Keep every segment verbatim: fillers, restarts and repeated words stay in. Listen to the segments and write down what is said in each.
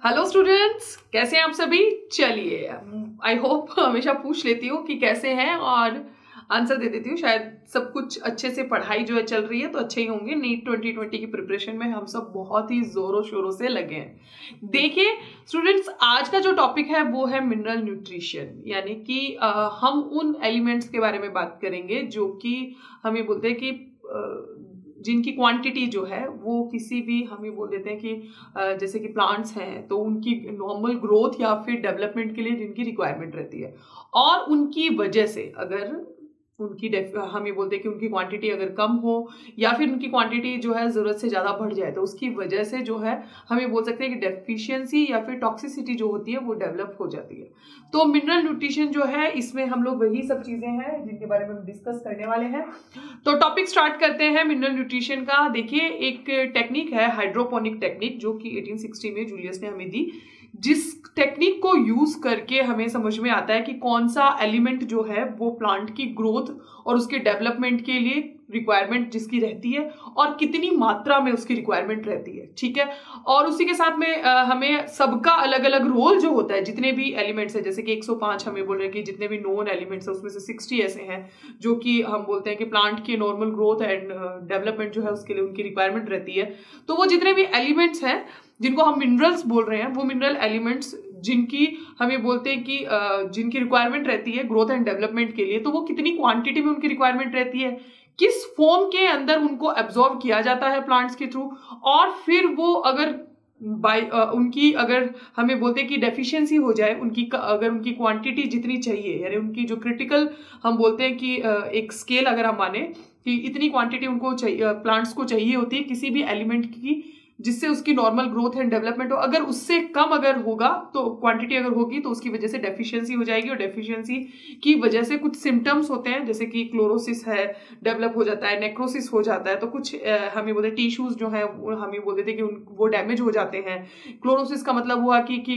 Hello students, कैसे हैं आप सभी। चलिए, आई होप हमेशा पूछ लेती हूँ कि कैसे हैं और आंसर दे देती हूँ। शायद सब कुछ अच्छे से, पढ़ाई जो है चल रही है तो अच्छे ही होंगे। नीट ट्वेंटी ट्वेंटी की प्रिपरेशन में हम सब बहुत ही जोरों शोरों से लगे हैं। देखिए स्टूडेंट्स, आज का जो टॉपिक है वो है मिनरल न्यूट्रिशन, यानी कि आ, हम उन एलिमेंट्स के बारे में बात करेंगे जो कि हमें बोलते हैं कि आ, जिनकी क्वांटिटी जो है वो किसी भी, हम ये बोल देते हैं कि जैसे कि प्लांट्स हैं तो उनकी नॉर्मल ग्रोथ या फिर डेवलपमेंट के लिए जिनकी रिक्वायरमेंट रहती है, और उनकी वजह से अगर उनकी हम ये बोलते हैं कि उनकी क्वांटिटी अगर कम हो या फिर उनकी क्वांटिटी जो है ज़रूरत से ज़्यादा बढ़ जाए तो उसकी वजह से जो है हम ये बोल सकते हैं कि डेफिशिएंसी या फिर टॉक्सिसिटी जो होती है वो डेवलप हो जाती है। तो मिनरल न्यूट्रिशन जो है, इसमें हम लोग वही सब चीज़ें हैं जिनके बारे में हम डिस्कस करने वाले हैं। तो टॉपिक स्टार्ट करते हैं मिनरल न्यूट्रिशन का। देखिए, एक टेक्निक है हाइड्रोपोनिक टेक्निक, जो कि एटीन सिक्सटी में जूलियस ने हमें दी, जिस टेक्निक को यूज करके हमें समझ में आता है कि कौन सा एलिमेंट जो है वो प्लांट की ग्रोथ और उसके डेवलपमेंट के लिए रिक्वायरमेंट जिसकी रहती है और कितनी मात्रा में उसकी रिक्वायरमेंट रहती है। ठीक है, और उसी के साथ में आ, हमें सबका अलग अलग रोल जो होता है, जितने भी एलिमेंट्स है, जैसे कि एक सौ पाँच हमें बोल रहे हैं कि जितने भी नोन एलिमेंट्स है उसमें से साठ ऐसे हैं जो कि हम बोलते हैं कि प्लांट की नॉर्मल ग्रोथ एंड डेवलपमेंट जो है उसके लिए उनकी रिक्वायरमेंट रहती है। तो वो जितने भी एलिमेंट्स हैं जिनको हम मिनरल्स बोल रहे हैं, वो मिनरल एलिमेंट्स जिनकी हम ये बोलते हैं कि जिनकी रिक्वायरमेंट रहती है ग्रोथ एंड डेवलपमेंट के लिए, तो वो कितनी क्वांटिटी में उनकी रिक्वायरमेंट रहती है, किस फॉर्म के अंदर उनको एब्जॉर्ब किया जाता है प्लांट्स के थ्रू, और फिर वो अगर बाय उनकी अगर हमें बोलते हैं कि डेफिशिएंसी हो जाए, उनकी अगर उनकी क्वांटिटी जितनी चाहिए, यानी उनकी जो क्रिटिकल हम बोलते हैं कि एक स्केल अगर हम माने कि इतनी क्वांटिटी उनको चाहिए, प्लांट्स को चाहिए होती है किसी भी एलिमेंट की, जिससे उसकी नॉर्मल ग्रोथ एंड डेवलपमेंट हो, अगर उससे कम अगर होगा तो क्वांटिटी अगर होगी तो उसकी वजह से डेफिशिएंसी हो जाएगी, और डेफिशिएंसी की वजह से कुछ सिम्टम्स होते हैं, जैसे कि क्लोरोसिस है डेवलप हो जाता है, नेक्रोसिस हो जाता है, तो कुछ हमें बोलते हैं टिश्यूज जो है हम ये बोल देते हैं कि वो डैमेज हो जाते हैं। क्लोरोसिस का मतलब हुआ कि कि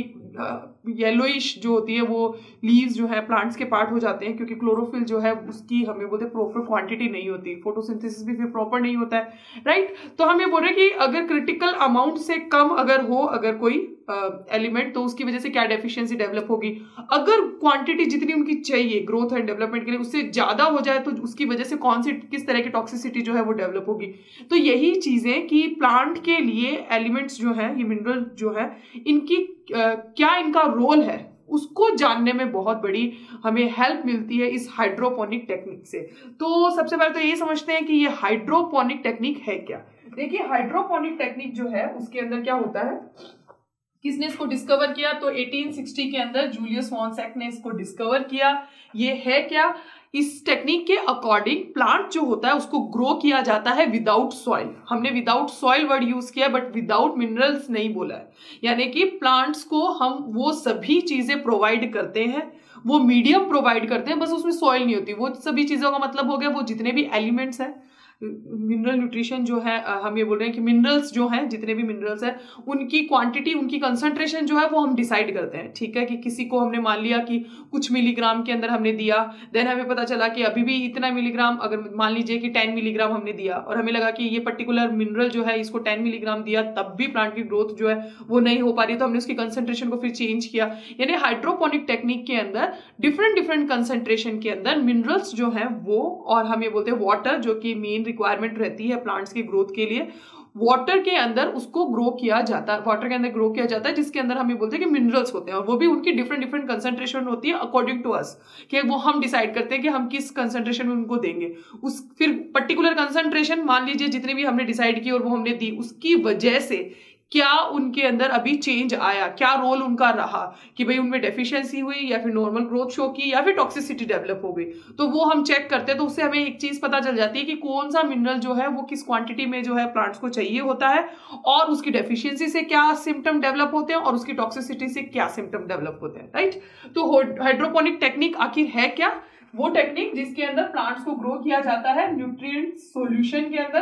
येलोइश जो होती है वो लीव्स जो है प्लांट्स के पार्ट हो जाते हैं, क्योंकि क्लोरोफिल जो है उसकी हमें बोलते हैं प्रॉपर क्वांटिटी नहीं होती, फोटोसिंथेसिस भी फिर प्रॉपर नहीं होता है, राइट। तो हम ये बोल रहे हैं कि अगर क्रिटिकल अमाउंट से कम अगर हो अगर कोई एलिमेंट, तो उसकी वजह से क्या डेफिशिएंसी डेवलप होगी। अगर क्वांटिटी जितनी उनकी चाहिए ग्रोथ एंड डेवलपमेंट के लिए उससे ज्यादा हो जाए तो उसकी वजह से कौन सी किस तरह की टॉक्सिसिटी जो है वो डेवलप होगी। तो यही चीजें कि प्लांट के लिए एलिमेंट्स जो है, ये मिनरल जो है, इनकी Uh, क्या इनका रोल है उसको जानने में बहुत बड़ी हमें हेल्प मिलती है इस हाइड्रोपोनिक टेक्निक से। तो सबसे पहले तो ये समझते हैं कि ये हाइड्रोपोनिक टेक्निक है क्या। देखिए, हाइड्रोपोनिक टेक्निक जो है उसके अंदर क्या होता है, किसने इसको डिस्कवर किया, तो एटीन सिक्सटी के अंदर जूलियस वॉन-सैक ने इसको डिस्कवर किया। ये है क्या, इस टेक्निक के अकॉर्डिंग प्लांट जो होता है उसको ग्रो किया जाता है विदाउट सॉइल। हमने विदाउट सॉइल वर्ड यूज किया, बट विदाउट मिनरल्स नहीं बोला है। यानी कि प्लांट्स को हम वो सभी चीजें प्रोवाइड करते हैं, वो मीडियम प्रोवाइड करते हैं, बस उसमें सॉइल नहीं होती। वो सभी चीजों का मतलब हो गया वो जितने भी एलिमेंट्स हैं, मिनरल न्यूट्रिशन जो है, हम ये बोल रहे हैं कि मिनरल्स जो हैं, जितने भी मिनरल्स हैं, उनकी क्वांटिटी, उनकी कंसंट्रेशन जो है वो हम डिसाइड करते हैं। ठीक है, कि किसी को हमने मान लिया कि कुछ मिलीग्राम के अंदर हमने दिया, देन हमें पता चला कि अभी भी इतना मिलीग्राम, अगर मान लीजिए कि टेन मिलीग्राम हमने दिया और हमें लगा कि ये पर्टिकुलर मिनरल जो है इसको टेन मिलीग्राम दिया, तब भी प्लांट की ग्रोथ जो है वो नहीं हो पा रही, तो हमने उसकी कंसंट्रेशन को फिर चेंज किया। यानी हाइड्रोपोनिक टेक्निक के अंदर डिफरेंट डिफरेंट कंसंट्रेशन के अंदर मिनरल्स जो है वो, और हम ये बोलते हैं वाटर जो कि मेन रिक्वायरमेंट रहती है प्लांट्स की ग्रोथ के लिए, वाटर के अंदर उसको ग्रो किया जाता है, वाटर के अंदर ग्रो किया जाता है, जिसके अंदर हम ये बोलते हैं कि मिनरल्स होते हैं, और वो भी उनकी डिफरेंट डिफरेंट कंसंट्रेशन होती है अकॉर्डिंग टू अस, कि वो हम डिसाइड करते हैं कि हम किस कंसंट्रेशन में उनको देंगे। उस फिर पर्टिकुलर कंसंट्रेशन मान लीजिए जितनी भी हमने डिसाइड की और वो हमने दी, उसकी वजह से क्या उनके अंदर अभी चेंज आया, क्या रोल उनका रहा, कि भाई उनमें डेफिशिएंसी हुई या फिर नॉर्मल ग्रोथ शो की या फिर टॉक्सिसिटी डेवलप हो गई, तो वो हम चेक करते हैं। तो उससे हमें एक चीज पता चल जाती है कि कौन सा मिनरल जो है वो किस क्वांटिटी में जो है प्लांट्स को चाहिए होता है, और उसकी डेफिशिएंसी से क्या सिम्टम डेवलप होते हैं और उसकी टॉक्सिसिटी से क्या सिम्टम डेवलप होते हैं, राइट। तो हाइड्रोपोनिक टेक्निक आखिर है क्या, वो टेक्निक जिसके अंदर प्लांट्स को ग्रो किया जाता है न्यूट्रिएंट सॉल्यूशन के अंदर,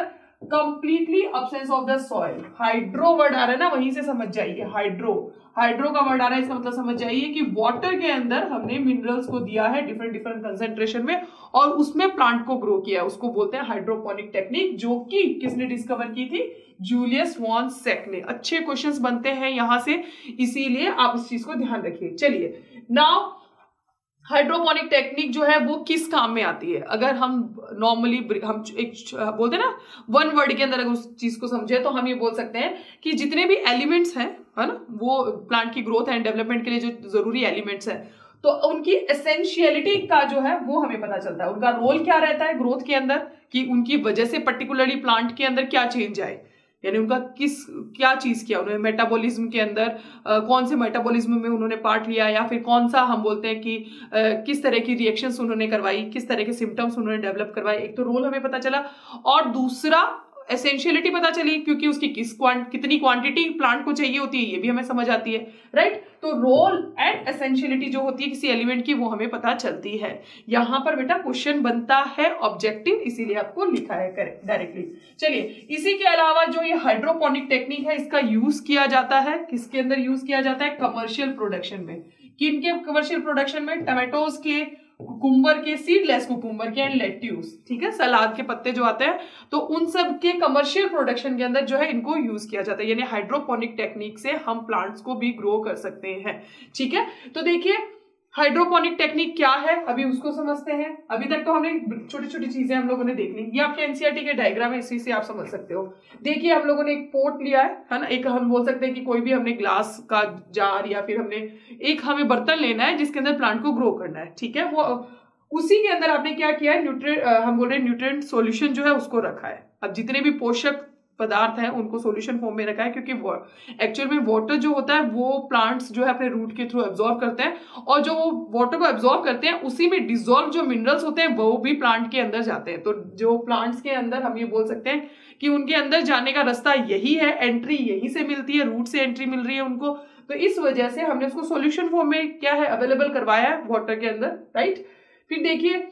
completely absence of the soil. Hydro word आ रहा है ना, वहीं से समझ जाइए। हाइड्रो हाइड्रो का वर्ड आ रहा है, इसका मतलब समझ जाइए कि वाटर के अंदर हमने मिनरल्स को दिया है डिफरेंट डिफरेंट कंसेंट्रेशन में और उसमें प्लांट को ग्रो किया है, उसको बोलते हैं हाइड्रोपोनिक टेक्निक, जो कि किसने डिस्कवर की थी? जूलियस वॉन सेक ने। अच्छे क्वेश्चंस बनते हैं यहां से, इसीलिए आप इस चीज को ध्यान रखिए। चलिए, नाउ हाइड्रोपोनिक टेक्निक जो है वो किस काम में आती है? अगर हम नॉर्मली हम एक बोलते हैं ना वन वर्ड के अंदर अगर उस चीज को समझे तो हम ये बोल सकते हैं कि जितने भी एलिमेंट्स हैं, है ना, वो प्लांट की ग्रोथ एंड डेवलपमेंट के लिए जो जरूरी एलिमेंट्स हैं, तो उनकी एसेंशियलिटी का जो है वो हमें पता चलता है। उनका रोल क्या रहता है ग्रोथ के अंदर, कि उनकी वजह से पर्टिकुलरली प्लांट के अंदर क्या चेंज आए, यानी उनका किस क्या चीज किया उन्होंने मेटाबॉलिज्म के अंदर, आ, कौन से मेटाबॉलिज्म में उन्होंने पार्ट लिया, या फिर कौन सा हम बोलते हैं कि आ, किस तरह की रिएक्शंस उन्होंने करवाई, किस तरह के सिम्टम्स उन्होंने डेवलप करवाए। एक तो रोल हमें पता चला और दूसरा एसेंशियलिटी पता चली, क्योंकि उसकी किस क्वांट कितनी क्वांटिटी प्लांट को चाहिए होती है ये भी हमें समझ आती है, राइट। तो रोल एंड एसेंशियलिटी जो होती है किसी एलिमेंट की वो हमें पता चलती है। यहां पर बेटा क्वेश्चन बनता है ऑब्जेक्टिव, इसीलिए आपको लिखा है करेक्ट डायरेक्टली। चलिए, इसी के अलावा जो ये हाइड्रोपोनिक टेक्निक है इसका यूज किया जाता है, किसके अंदर यूज किया जाता है? कमर्शियल प्रोडक्शन में। किनके कमर्शियल प्रोडक्शन में? टमेटोज के, कुकुम्बर के, सीडलेस कुकुम्बर के एंड लेट्यूस, ठीक है, सलाद के पत्ते जो आते हैं, तो उन सब के कमर्शियल प्रोडक्शन के अंदर जो है इनको यूज किया जाता है। यानी हाइड्रोपोनिक टेक्निक से हम प्लांट्स को भी ग्रो कर सकते हैं, ठीक है। तो देखिए हाइड्रोपोनिक टेक्निक क्या है, अभी उसको समझते हैं। अभी तक तो हमने छोटी छोटी चीजें हम लोगों ने देख ली, ये आपके एनसीईआरटी के डायग्राम है, इसी से आप समझ सकते हो। देखिए हम लोगों ने एक पोट लिया है, है ना, एक हम बोल सकते हैं कि कोई भी हमने ग्लास का जार या फिर हमने एक हमें बर्तन लेना है जिसके अंदर प्लांट को ग्रो करना है, ठीक है। वो उसी के अंदर आपने क्या किया है, न्यूट्रिएंट हम बोल रहे हैं न्यूट्रिएंट सॉल्यूशन जो है उसको रखा है। अब जितने भी पोषक पदार्थ हैं उनको सॉल्यूशन फॉर्म में रखा है, क्योंकि एक्चुअल में वाटर जो होता है वो प्लांट्स जो है अपने रूट के थ्रू एब्जॉर्ब करते हैं, और जो वो वाटर को एब्जॉर्ब करते हैं उसी में डिसॉल्व जो मिनरल्स होते हैं वो भी प्लांट के अंदर जाते हैं। तो जो प्लांट्स के अंदर हम ये बोल सकते हैं कि उनके अंदर जाने का रास्ता यही है, एंट्री यही से मिलती है, रूट से एंट्री मिल रही है उनको। तो इस वजह से हमने उसको सॉल्यूशन फॉर्म में क्या है अवेलेबल करवाया है वाटर के अंदर, राइट। फिर देखिए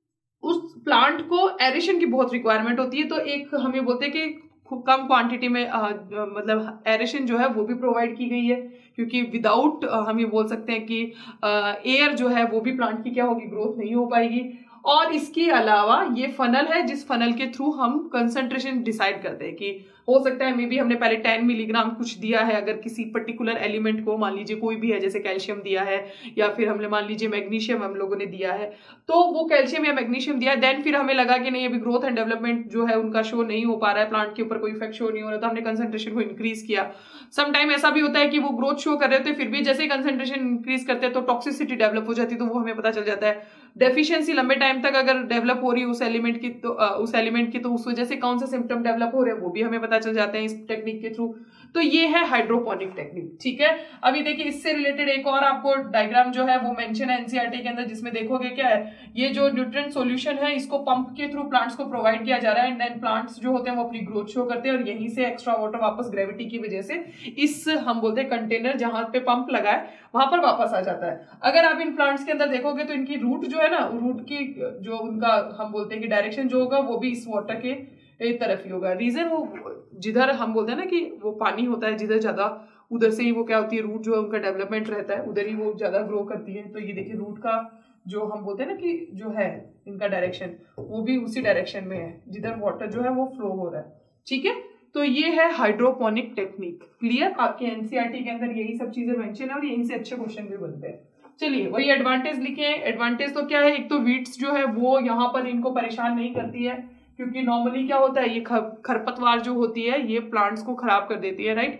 उस प्लांट को एरेशन की बहुत रिक्वायरमेंट होती है, तो एक हम ये बोलते हैं कि कम क्वांटिटी में आ, मतलब एरेशन जो है वो भी प्रोवाइड की गई है, क्योंकि विदाउट हम ये बोल सकते हैं कि एयर जो है वो भी प्लांट की क्या होगी, ग्रोथ नहीं हो पाएगी। और इसके अलावा ये फनल है जिस फनल के थ्रू हम कंसंट्रेशन डिसाइड करते हैं, कि हो सकता है मे बी हमने पहले टेन मिलीग्राम कुछ दिया है अगर किसी पर्टिकुलर एलिमेंट को, मान लीजिए कोई भी है, जैसे कैल्शियम दिया है या फिर हमने मान लीजिए मैग्नीशियम हम लोगों ने दिया है, तो वो कैल्शियम या मैग्नीशियम दिया है, देन फिर हमें लगा कि नहीं अभी ग्रोथ एंड डेवलपमेंट जो है उनका शो नहीं हो पा रहा है, प्लांट के ऊपर कोई इफेक्ट शो नहीं हो रहा, तो हमने कंसंट्रेशन को इंक्रीज किया। समटाइम ऐसा भी होता है कि वो ग्रोथ शो कर रहे होते फिर भी जैसे कंसंट्रेशन इंक्रीज करते हैं तो टॉक्सिसिटी डेवलप हो जाती है, तो वो हमें पता चल जाता है। डेफिशिएंसी लंबे टाइम तक अगर डेवलप हो रही है उस एलिमेंट की तो आ, उस एलिमेंट की तो उस वजह से कौन सा सिम्टम डेवलप हो रहे हैं वो भी हमें पता चल जाते हैं इस टेक्निक के थ्रू। तो ये है हाइड्रोपोनिक टेक्निक, ठीक है। अभी देखिए इससे रिलेटेड एक और आपको डायग्राम जो है वो मेंशन है एनसीईआरटी के अंदर, जिसमें देखोगे क्या है, ये जो न्यूट्रिएंट सॉल्यूशन है इसको पंप के थ्रू प्लांट्स को प्रोवाइड किया जा रहा है, एंड देन प्लांट्स जो होते हैं वो अपनी ग्रोथ शो करते हैं, और यहीं से एक्स्ट्रा वाटर वापस ग्रेविटी की वजह से इस हम बोलते हैं कंटेनर जहां पे पंप लगा है वहां पर वापस आ जाता है। अगर आप इन प्लांट्स के अंदर देखोगे तो इनकी रूट जो है ना, रूट की जो उनका हम बोलते हैं कि डायरेक्शन जो होगा वो भी इस वाटर के एक तरफ ही होगा। रीजन वो जिधर हम बोलते हैं ना कि वो पानी होता है जिधर ज्यादा, उधर से ही वो क्या होती है, रूट जो है उनका डेवलपमेंट रहता है, उधर ही वो ज्यादा ग्रो करती है। तो ये देखिए रूट का जो हम बोलते हैं ना कि जो है इनका डायरेक्शन वो भी उसी डायरेक्शन में है जिधर वाटर जो है वो फ्लो हो रहा है, ठीक है। तो ये है हाइड्रोपोनिक टेक्निक। क्लियर? आपके एनसीईआरटी के अंदर यही सब चीजें मेंशन है और यहीं से अच्छे क्वेश्चन भी बनते हैं। चलिए वही एडवांटेज लिखे। एडवांटेज तो क्या है, एक तो वीड्स जो है वो यहाँ पर इनको परेशान नहीं करती है, क्योंकि नॉर्मली क्या होता है ये खरपतवार जो होती है ये प्लांट्स को खराब कर देती है, राइट।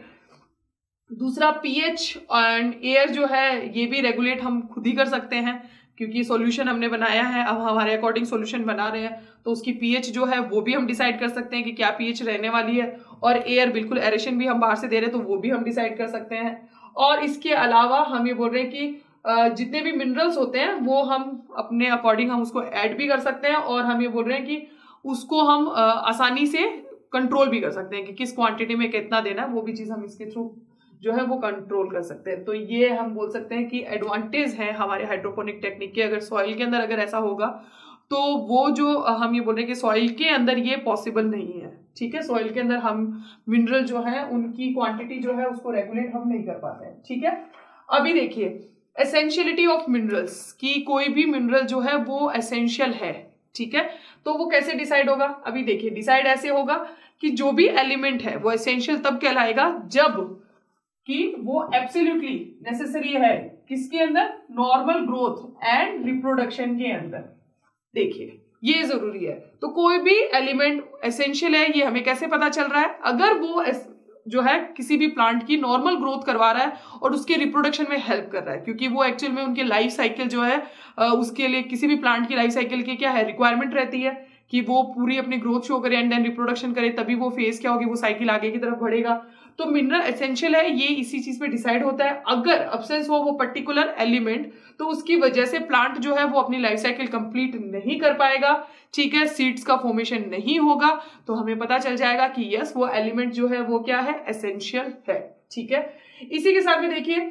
दूसरा पीएच एंड एयर जो है ये भी रेगुलेट हम खुद ही कर सकते हैं, क्योंकि सॉल्यूशन हमने बनाया है, अब हमारे अकॉर्डिंग सॉल्यूशन बना रहे हैं, तो उसकी पीएच जो है वो भी हम डिसाइड कर सकते हैं कि क्या पीएच रहने वाली है। और एयर बिल्कुल एरेशन भी हम बाहर से दे रहे हैं तो वो भी हम डिसाइड कर सकते हैं। और इसके अलावा हम ये बोल रहे हैं कि जितने भी मिनरल्स होते हैं वो हम अपने अकॉर्डिंग हम उसको ऐड भी कर सकते हैं, और हम ये बोल रहे हैं कि उसको हम आसानी से कंट्रोल भी कर सकते हैं कि किस क्वांटिटी में कितना देना है, वो भी चीज हम इसके थ्रू जो है वो कंट्रोल कर सकते हैं। तो ये हम बोल सकते हैं कि एडवांटेज है हमारे हाइड्रोपोनिक टेक्निक के। अगर सॉइल के अंदर अगर ऐसा होगा तो वो जो हम ये बोल रहे हैं कि सॉइल के अंदर ये पॉसिबल नहीं है, ठीक है। सॉइल के अंदर हम मिनरल जो है उनकी क्वांटिटी जो है उसको रेगुलेट हम नहीं कर पाते हैं, ठीक है। अभी देखिए एसेंशियलिटी ऑफ मिनरल्स की, कोई भी मिनरल जो है वो एसेंशियल है, ठीक है। तो वो कैसे डिसाइड होगा, अभी देखिए डिसाइड ऐसे होगा कि जो भी एलिमेंट है वो एसेंशियल तब कहलाएगा जब कि वो एब्सोल्युटली नेसेसरी है किसके अंदर, नॉर्मल ग्रोथ एंड रिप्रोडक्शन के अंदर। देखिए ये जरूरी है। तो कोई भी एलिमेंट एसेंशियल है ये हमें कैसे पता चल रहा है, अगर वो जो है किसी भी प्लांट की नॉर्मल ग्रोथ करवा रहा है और उसके रिप्रोडक्शन में हेल्प कर रहा है, क्योंकि वो एक्चुअल में उनके लाइफ साइकिल जो है उसके लिए, किसी भी प्लांट की लाइफ साइकिल की क्या है, रिक्वायरमेंट रहती है कि वो पूरी अपनी ग्रोथ शो करे एंड देन रिप्रोडक्शन करे, तभी वो फेज क्या होगी, वो साइकिल आगे की तरफ बढ़ेगा। तो मिनरल एसेंशियल है ये इसी चीज पे डिसाइड होता है। अगर अब्सेंस हो वो पर्टिकुलर एलिमेंट तो उसकी वजह से प्लांट जो है वो अपनी लाइफ साइकिल कंप्लीट नहीं कर पाएगा, ठीक है, सीड्स का फॉर्मेशन नहीं होगा। तो हमें पता चल जाएगा कि यस वो एलिमेंट जो है वो क्या है, एसेंशियल है, ठीक है। इसी के साथ में देखिए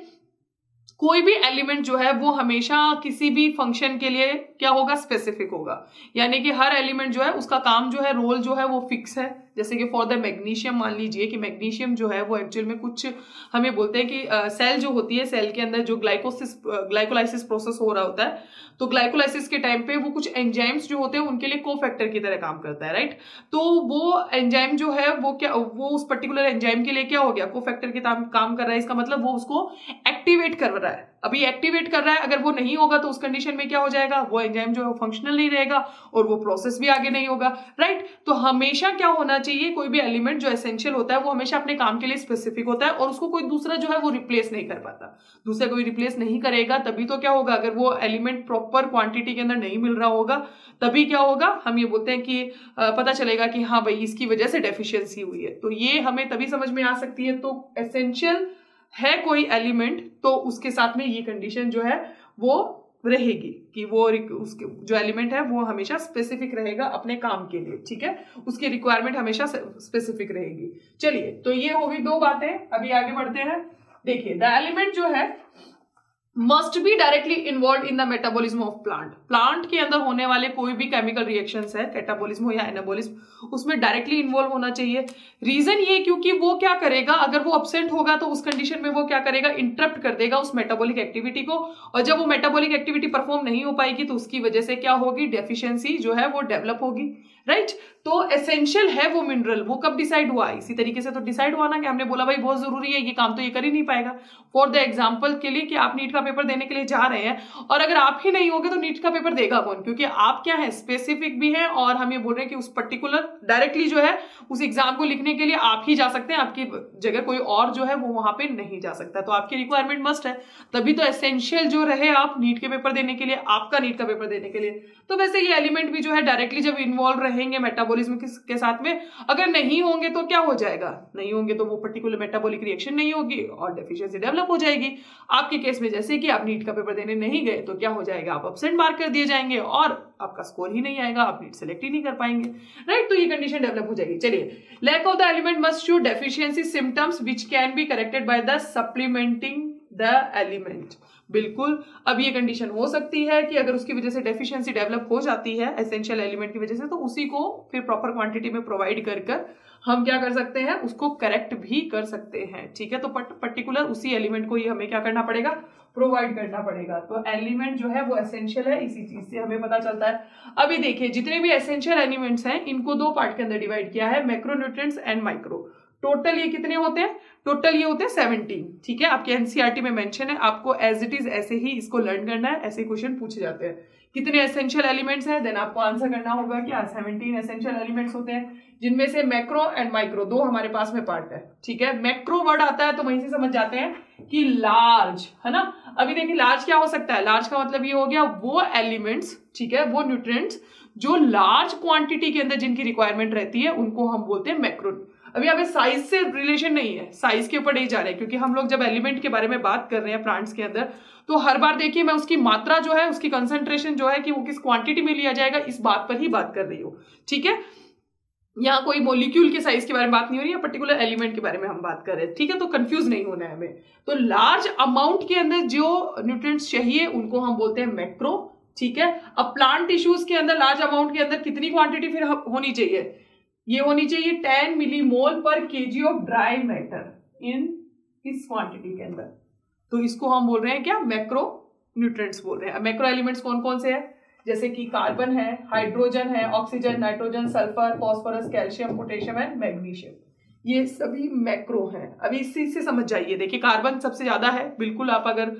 कोई भी एलिमेंट जो है वो हमेशा किसी भी फंक्शन के लिए क्या होगा, स्पेसिफिक होगा, यानी कि हर एलिमेंट जो है उसका काम जो है, रोल जो है वो फिक्स है। जैसे कि फॉर द मैग्नीशियम मान लीजिए कि मैग्नीशियम जो है वो एक्चुअल में कुछ हमें बोलते हैं कि सेल जो होती है, सेल के अंदर जो ग्लाइकोसिस ग्लाइकोलाइसिस प्रोसेस हो रहा होता है, तो ग्लाइकोलाइसिस के टाइम पे वो कुछ एंजाइम्स जो होते हैं उनके लिए कोफैक्टर की तरह काम करता है, राइट। तो वो एंजाइम जो है वो क्या, वो उस पर्टिकुलर एंजाइम के लिए क्या हो गया, कोफैक्टर के काम कर रहा है। इसका मतलब वो उसको एक्टिवेट कर रहा है, अभी एक्टिवेट कर रहा है। अगर वो नहीं होगा तो उस कंडीशन में क्या हो जाएगा, वो एंजाइम जो है फंक्शनल नहीं रहेगा और वो प्रोसेस भी आगे नहीं होगा, राइट। तो हमेशा क्या होना चाहिए, कोई भी एलिमेंट जो एसेंशियल होता है वो हमेशा अपने काम के लिए स्पेसिफिक होता है और उसको कोई दूसरा जो है वो रिप्लेस नहीं कर पाता, दूसरा कोई रिप्लेस नहीं करेगा। तभी तो क्या होगा, अगर वो एलिमेंट प्रॉपर क्वांटिटी के अंदर नहीं मिल रहा होगा तभी क्या होगा, हम ये बोलते हैं कि पता चलेगा कि हाँ भाई इसकी वजह से डेफिशिएंसी हुई है। तो ये हमें तभी समझ में आ सकती है। तो एसेंशियल है कोई एलिमेंट तो उसके साथ में ये कंडीशन जो है वो रहेगी कि वो उसके जो एलिमेंट है वो हमेशा स्पेसिफिक रहेगा अपने काम के लिए, ठीक है, उसकी रिक्वायरमेंट हमेशा स्पेसिफिक रहेगी। चलिए तो ये होगी दो बातें, अभी आगे बढ़ते हैं। देखिए द एलिमेंट जो है must be directly involve in the metabolism of plant, plant के अंदर होने वाले कोई भी केमिकल रिएक्शंस है, कैटाबॉलिज्म हो या एनाबॉलिज्म, उसमें डायरेक्टली इन्वॉल्व होना चाहिए। रीजन ये क्योंकि वो क्या करेगा, अगर वो अब्सेंट होगा तो उस कंडीशन में वो क्या करेगा, इंटरप्ट कर देगा उस मेटाबॉलिक एक्टिविटी को, और जब वो मेटाबॉलिक एक्टिविटी परफॉर्म नहीं हो पाएगी तो उसकी वजह से क्या होगी, डेफिशिएंसी जो है वो डेवलप होगी, राइट। तो एसेंशियल है वो मिनरल, वो कब डिसाइड हुआ, इसी तरीके से तो डिसाइड हुआ ना कि हमने बोला भाई बहुत जरूरी है, ये काम तो ये कर ही नहीं पाएगा। फॉर द एग्जांपल के लिए कि आप नीट का पेपर देने के लिए जा रहे हैं और अगर आप ही नहीं होगे तो नीट का पेपर देगा कौन, क्योंकि आप क्या है, स्पेसिफिक भी है और हम ये बोल रहे हैं कि उस पर्टिकुलर डायरेक्टली जो है उस एग्जाम को लिखने के लिए आप ही जा सकते हैं, आपकी जगह कोई और जो है वो वहां पे नहीं जा सकता। तो आपकी रिक्वायरमेंट मस्ट है, तभी तो एसेंशियल जो रहे आप नीट के पेपर देने के लिए, आपका नीट का पेपर देने के लिए। तो वैसे ये एलिमेंट भी जो है डायरेक्टली जब इन्वॉल्व रहेंगे मेटाबॉलिज्म के साथ में, अगर नहीं होंगे तो क्या हो जाएगा, नहीं होंगे तो वो पर्टिकुलर मेटाबॉलिक रिएक्शन नहीं होगी और डेफिशिएंसी डेवलप हो जाएगी। आपके केस में जैसे कि आप नीट का पेपर देने नहीं गए तो क्या हो जाएगा, आप एब्सेंट मार्क कर दिए जाएंगे और आपका स्कोर ही नहीं आएगा, आप नीट सेलेक्ट ही नहीं कर पाएंगे, राइट। तो ये कंडीशन डेवलप हो जाएगी। चलिए, lack of the element must show deficiency symptoms which can be corrected by the supplementing the element. बिल्कुल, अब ये कंडीशन हो सकती है कि अगर उसकी वजह से डेफिशिएंसी डेवलप हो जाती है एसेंशियल एलिमेंट की वजह से, तो उसी को फिर प्रॉपर क्वांटिटी में प्रोवाइड कर कर हम क्या कर सकते हैं, उसको करेक्ट भी कर सकते हैं, ठीक है। तो पर्टिकुलर उसी एलिमेंट को ही हमें क्या करना पड़ेगा, प्रोवाइड करना पड़ेगा। तो एलिमेंट जो है वो एसेंशियल है, इसी चीज से हमें पता चलता है। अभी देखिए जितने भी एसेंशियल एलिमेंट्स हैं इनको दो पार्ट के अंदर डिवाइड किया है, मैक्रोन्यूट्रिएंट्स एंड माइक्रो। टोटल ये कितने होते हैं, टोटल ये होते हैं सेवनटीन, ठीक है। आपके एनसीईआरटी में मेंशन है, आपको एज इट इज ऐसे ही इसको लर्न करना है, ऐसे क्वेश्चन पूछे जाते हैं। कितने एसेंशियल एलिमेंट्स हैं, देन आपको आंसर करना होगा कि सेवनटीन एसेंशियल एलिमेंट्स होते हैं, जिनमें से मैक्रो एंड माइक्रो दो हमारे पास में पार्ट है, ठीक है। मैक्रो वर्ड आता है तो वहीं से समझ जाते हैं कि लार्ज, है ना। अभी देखिए लार्ज क्या हो सकता है, लार्ज का मतलब ये हो गया वो एलिमेंट्स, ठीक है, वो न्यूट्रिएंट्स जो लार्ज क्वांटिटी के अंदर जिनकी रिक्वायरमेंट रहती है उनको हम बोलते हैं मैक्रो। अभी हमें साइज से रिलेशन नहीं है, साइज के ऊपर नहीं जा रहे हैं, क्योंकि हम लोग जब एलिमेंट के बारे में बात कर रहे हैं प्लांट्स के अंदर तो हर बार देखिए मैं उसकी मात्रा जो है, उसकी कंसंट्रेशन जो है कि वो किस क्वांटिटी में लिया जाएगा, इस बात पर ही बात कर रही हूँ, ठीक है। यहाँ कोई मॉलिक्यूल के साइज के बारे में बात नहीं हो रही है, पर्टिकुलर एलिमेंट के बारे में हम बात कर रहे हैं, ठीक है। तो कंफ्यूज नहीं होना है हमें। तो लार्ज अमाउंट के अंदर जो न्यूट्रिएंट्स चाहिए उनको हम बोलते हैं मैक्रो, ठीक है। अब प्लांट टिश्यूज के अंदर लार्ज अमाउंट के अंदर कितनी क्वांटिटी फिर होनी चाहिए, ये होनी चाहिए ten millimole per KG of dry matter in इस क्वांटिटी के अंदर। तो इसको हम बोल रहे हैं क्या, मैक्रो न्यूट्रिएंट्स बोल रहे हैं। मैक्रो एलिमेंट्स कौन कौन से हैं, जैसे कि कार्बन है, हाइड्रोजन है, oxygen, nitrogen, sulphur, phosphorus, calcium, potassium and magnesium, ये सभी मैक्रो हैं। अभी इसी से समझ जाइए, देखिए कार्बन सबसे ज्यादा है, बिल्कुल आप अगर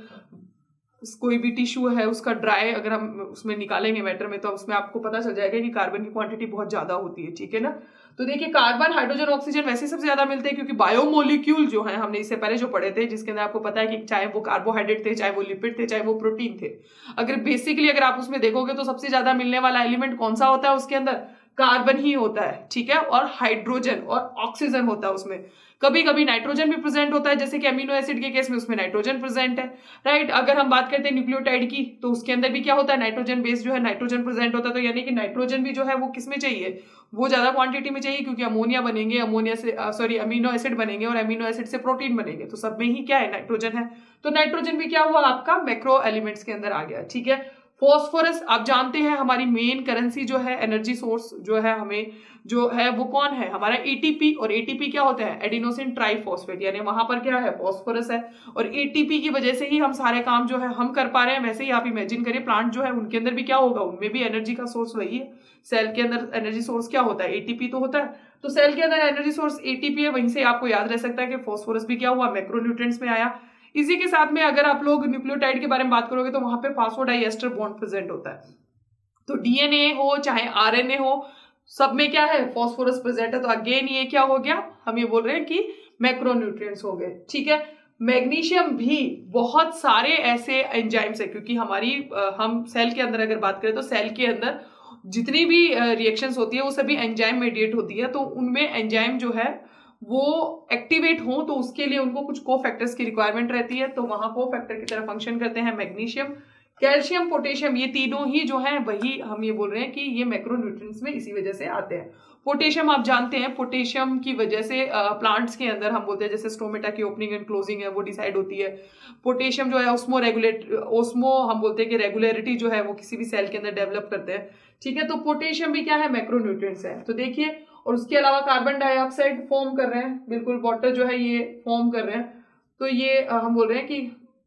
कोई भी टिश्यू है उसका ड्राई अगर हम उसमें निकालेंगे मैटर में तो उसमें आपको पता चल जाएगा कि कार्बन की क्वांटिटी बहुत ज्यादा होती है, ठीक है ना। तो देखिए कार्बन, हाइड्रोजन, ऑक्सीजन वैसे सबसे ज्यादा मिलते हैं क्योंकि बायोमोलिक्यूल जो है हमने इससे पहले जो पढ़े थे जिसके अंदर आपको पता है कि चाहे वो कार्बोहाइड्रेट थे, चाहे वो लिपिड थे, चाहे वो प्रोटीन थे, अगर बेसिकली अगर आप उसमें देखोगे तो सबसे ज्यादा मिलने वाला एलिमेंट कौन सा होता है उसके अंदर, कार्बन ही होता है, ठीक है, और हाइड्रोजन और ऑक्सीजन होता है उसमें। कभी कभी नाइट्रोजन भी प्रेजेंट होता है, जैसे कि अमीनो एसिड के केस में उसमें नाइट्रोजन प्रेजेंट है, राइट। अगर हम बात करते हैं न्यूक्लियोटाइड की तो उसके अंदर भी क्या होता है, नाइट्रोजन बेस जो है नाइट्रोजन प्रेजेंट होता है। तो यानी कि नाइट्रोजन भी जो है वो किसमें चाहिए, वो ज्यादा क्वांटिटी में चाहिए क्योंकि अमोनिया बनेंगे, अमोनिया से सॉरी अमीनो एसिड बनेंगे और अमीनो एसिड से प्रोटीन बनेंगे, तो सब में ही क्या है, नाइट्रोजन है। तो नाइट्रोजन भी क्या हुआ आपका मैक्रो एलिमेंट्स के अंदर आ गया, ठीक है। फॉस्फोरस आप जानते हैं हमारी मेन करेंसी जो है, एनर्जी सोर्स जो है हमें जो है वो कौन है, हमारा एटीपी। और एटीपी क्या होता है, एडिनोसिन ट्राइफॉस्फेट, यानी वहां पर क्या है, फॉस्फोरस है। और एटीपी की वजह से ही हम सारे काम जो है हम कर पा रहे हैं। वैसे ही आप इमेजिन करिए प्लांट जो है उनके अंदर भी क्या होगा, उनमें भी एनर्जी का सोर्स वही है। सेल के अंदर एनर्जी सोर्स क्या होता है, एटीपी तो होता है। तो सेल के अंदर एनर्जी सोर्स एटीपी है, वहीं से आपको याद रह सकता है कि फॉस्फोरस भी क्या हुआ, मैक्रोन्यूट्रिएंट्स में आया। इसी के साथ में अगर आप लोग न्यूक्लियोटाइड के बारे में बात करोगे तो वहां पे फास्फोडाइएस्टर बॉन्ड प्रेजेंट होता है। तो डीएनए हो चाहे आरएनए हो, सब में क्या है, फॉस्फोरस प्रेजेंट है। तो अगेन ये क्या हो गया, हम ये बोल रहे हैं कि मैक्रोन्यूट्रिएंट्स हो गए, ठीक है। मैग्नीशियम भी बहुत सारे ऐसे एंजाइम्स है, क्योंकि हमारी हम सेल के अंदर अगर बात करें तो सेल के अंदर जितनी भी रिएक्शंस होती है वो सभी एंजाइम मेडिएट होती है। तो उनमें एंजाइम जो है वो एक्टिवेट हो तो उसके लिए उनको कुछ को फैक्टर्स की रिक्वायरमेंट रहती है, तो वहां को फैक्टर की तरह फंक्शन करते हैं मैग्नीशियम, कैल्शियम, पोटेशियम, ये तीनों ही जो है वही हम ये बोल रहे हैं कि ये मैक्रोन्यूट्रिएंट्स में इसी वजह से आते हैं। पोटेशियम आप जानते हैं, पोटेशियम की वजह से प्लांट्स के अंदर हम बोलते हैं जैसे स्टोमेटा की ओपनिंग एंड क्लोजिंग है वो डिसाइड होती है। पोटेशियम जो है ओस्मो रेगुलेट ओस्मो हम बोलते हैं कि रेगुलरिटी जो है वो किसी भी सेल के अंदर डेवलप करते हैं, ठीक है। तो पोटेशियम भी क्या है, मैक्रोन्यूट्रिएंट्स है। तो देखिए, और उसके अलावा कार्बन डाइऑक्साइड फॉर्म कर रहे हैं, बिल्कुल वाटर जो है ये फॉर्म कर रहे हैं। तो ये हम बोल रहे हैं कि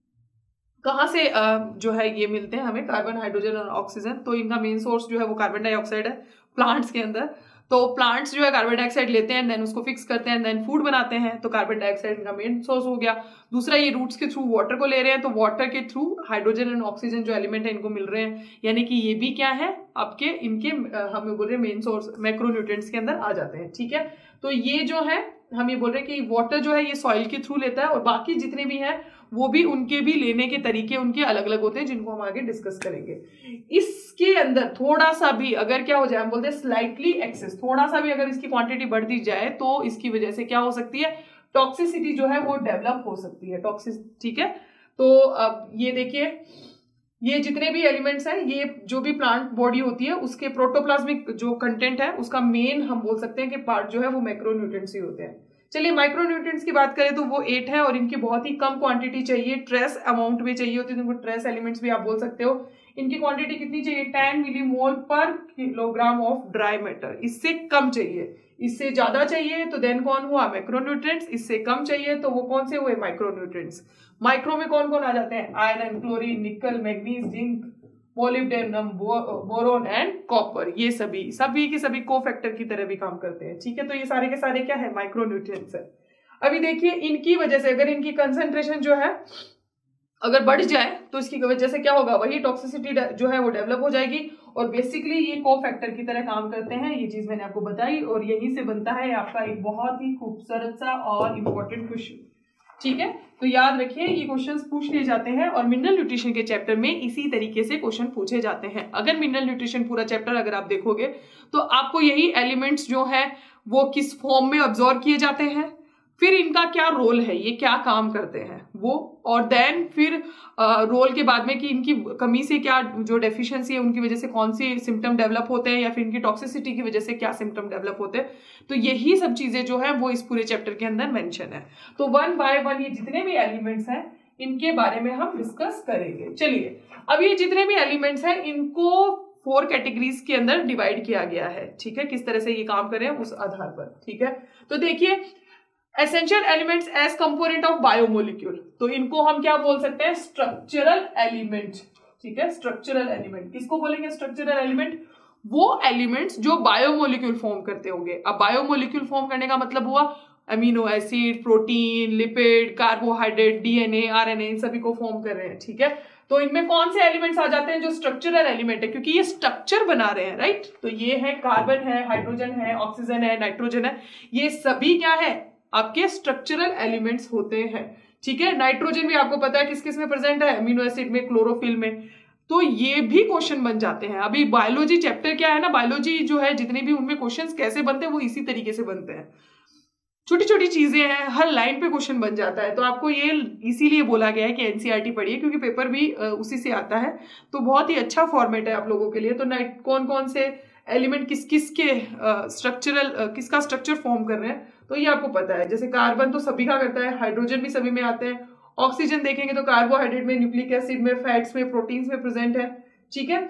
कहाँ से जो है ये मिलते हैं हमें, कार्बन, हाइड्रोजन और ऑक्सीजन। तो इनका मेन सोर्स जो है वो कार्बन डाइऑक्साइड है प्लांट्स के अंदर। तो प्लांट्स जो है कार्बन डाइऑक्साइड लेते हैं, देन उसको फिक्स करते हैं, देन फूड बनाते हैं। तो कार्बन डाइऑक्साइड इनका मेन सोर्स हो गया। दूसरा, ये रूट्स के थ्रू वाटर को ले रहे हैं, तो वाटर के थ्रू हाइड्रोजन एंड ऑक्सीजन जो एलिमेंट है इनको मिल रहे हैं, यानी कि ये भी क्या है आपके इनके हम बोल रहे हैं मेन सोर्स मैक्रोन्यूट्रिएंट्स के अंदर आ जाते हैं, ठीक है। तो ये जो है हम ये बोल रहे हैं कि वाटर जो है ये सॉइल के थ्रू लेता है, और बाकी जितने भी हैं वो भी उनके भी लेने के तरीके उनके अलग अलग होते हैं, जिनको हम आगे डिस्कस करेंगे। इसके अंदर थोड़ा सा भी अगर क्या हो जाए, हम बोलते हैं स्लाइटली एक्सेस, थोड़ा सा भी अगर इसकी क्वांटिटी बढ़ दी जाए तो इसकी वजह से क्या हो सकती है, टॉक्सिसिटी जो है वो डेवलप हो सकती है, टॉक्सिस, ठीक है। तो अब ये देखिए, ये जितने भी एलिमेंट्स हैं, ये जो भी प्लांट बॉडी होती है उसके प्रोटोप्लाज्मिक जो कंटेंट है उसका मेन हम बोल सकते हैं कि पार्ट जो है वो मैक्रोन्यूट्रिएंट्स ही होते हैं। चलिए, माइक्रोन्यूट्रिएंट्स की बात करें तो वो एट है और इनकी बहुत ही कम क्वांटिटी चाहिए, ट्रेस अमाउंट में चाहिए होती है, इनको ट्रेस एलिमेंट्स भी आप बोल सकते हो। इनकी क्वांटिटी कितनी चाहिए, ten millimole per kilogram of dry matter, इससे कम चाहिए। इससे ज्यादा चाहिए तो देन कौन हुआ, मैक्रोन्यूट्रिएंट्स। इससे कम चाहिए तो वो कौन से हुए, माइक्रोन्यूट्रिएंट्स। माइक्रो में कौन कौन आ जाते हैं, iron, chlorine, nickel, manganese, zinc, molybdenum, boron and copper, ये सभी सभी के सभी को फैक्टर की तरह भी काम करते हैं, ठीक है। तो ये सारे के सारे क्या है, माइक्रोन्यूट्रिएंट्स है। अभी देखिए, इनकी वजह से अगर इनकी कंसंट्रेशन जो है अगर बढ़ जाए तो इसकी वजह से क्या होगा, वही टॉक्सिसिटी जो है वो डेवलप हो जाएगी, और बेसिकली ये को फैक्टर की तरह काम करते हैं। ये चीज मैंने आपको बताई, और यहीं से बनता है आपका एक बहुत ही खूबसूरत सा और इम्पोर्टेंट क्वेश्चन, ठीक है। तो याद रखिए, ये क्वेश्चंस पूछ लिए जाते हैं और मिनरल न्यूट्रिशन के चैप्टर में इसी तरीके से क्वेश्चन पूछे जाते हैं। अगर मिनरल न्यूट्रिशन पूरा चैप्टर अगर आप देखोगे तो आपको यही एलिमेंट्स जो है वो किस फॉर्म में अब्सॉर्ब किए जाते हैं, फिर इनका क्या रोल है, ये क्या काम करते हैं वो, और देन फिर रोल के बाद में कि इनकी कमी से क्या जो डेफिशिएंसी है उनकी वजह से कौन सी सिम्टम डेवलप होते हैं, या फिर इनकी टॉक्सिसिटी की वजह से क्या सिम्टम डेवलप होते हैं। तो यही सब चीजें जो है वो इस पूरे चैप्टर के अंदर मेंशन है। तो वन बाय वन ये जितने भी एलिमेंट्स हैं इनके बारे में हम डिस्कस करेंगे। चलिए, अब ये जितने भी एलिमेंट्स हैं इनको फोर कैटेगरीज के अंदर डिवाइड किया गया है, ठीक है, किस तरह से ये काम करें उस आधार पर, ठीक है। तो देखिए, essential elements as component of biomolecule, तो इनको हम क्या बोल सकते हैं, स्ट्रक्चरल एलिमेंट, ठीक है। स्ट्रक्चरल एलिमेंट किसको बोलेंगे, स्ट्रक्चरल एलिमेंट वो एलिमेंट्स जो बायोमोलिक्यूल फॉर्म करते होंगे। अब बायोमोलिक्यूल फॉर्म करने का मतलब हुआ amino acid, protein, lipid, carbohydrate, DNA, RNA, इन सभी को फॉर्म कर रहे हैं, ठीक है। तो इनमें कौन से एलिमेंट्स आ जाते हैं जो स्ट्रक्चरल एलिमेंट है, क्योंकि ये स्ट्रक्चर बना रहे हैं, राइट। तो ये है कार्बन है, हाइड्रोजन है, ऑक्सीजन है, नाइट्रोजन है, ये सभी क्या है आपके स्ट्रक्चरल एलिमेंट्स होते हैं, ठीक है। नाइट्रोजन भी आपको पता है किस किस में प्रेजेंट है, अमीनो एसिड में, क्लोरोफिल में। तो ये भी क्वेश्चन बन जाते हैं। अभी बायोलॉजी चैप्टर क्या है ना, बायोलॉजी जो है जितने भी उनमें क्वेश्चंस कैसे बनते हैं वो इसी तरीके से बनते हैं, छोटी छोटी चीजें हैं, हर लाइन पे क्वेश्चन बन जाता है। तो आपको ये इसीलिए बोला गया है कि एनसीईआरटी पढ़िए, क्योंकि पेपर भी उसी से आता है। तो बहुत ही अच्छा फॉर्मेट है आप लोगों के लिए। तो नाइट कौन कौन से एलिमेंट किस किस के स्ट्रक्चरल किसका स्ट्रक्चर फॉर्म कर रहे हैं तो ये आपको पता है। जैसे कार्बन तो सभी का करता है, हाइड्रोजन भी सभी में आते हैं, ऑक्सीजन देखेंगे तो कार्बोहाइड्रेट में, न्यूक्लिक एसिड में, फैट्स में, प्रोटीन्स में प्रेजेंट है, ठीक है।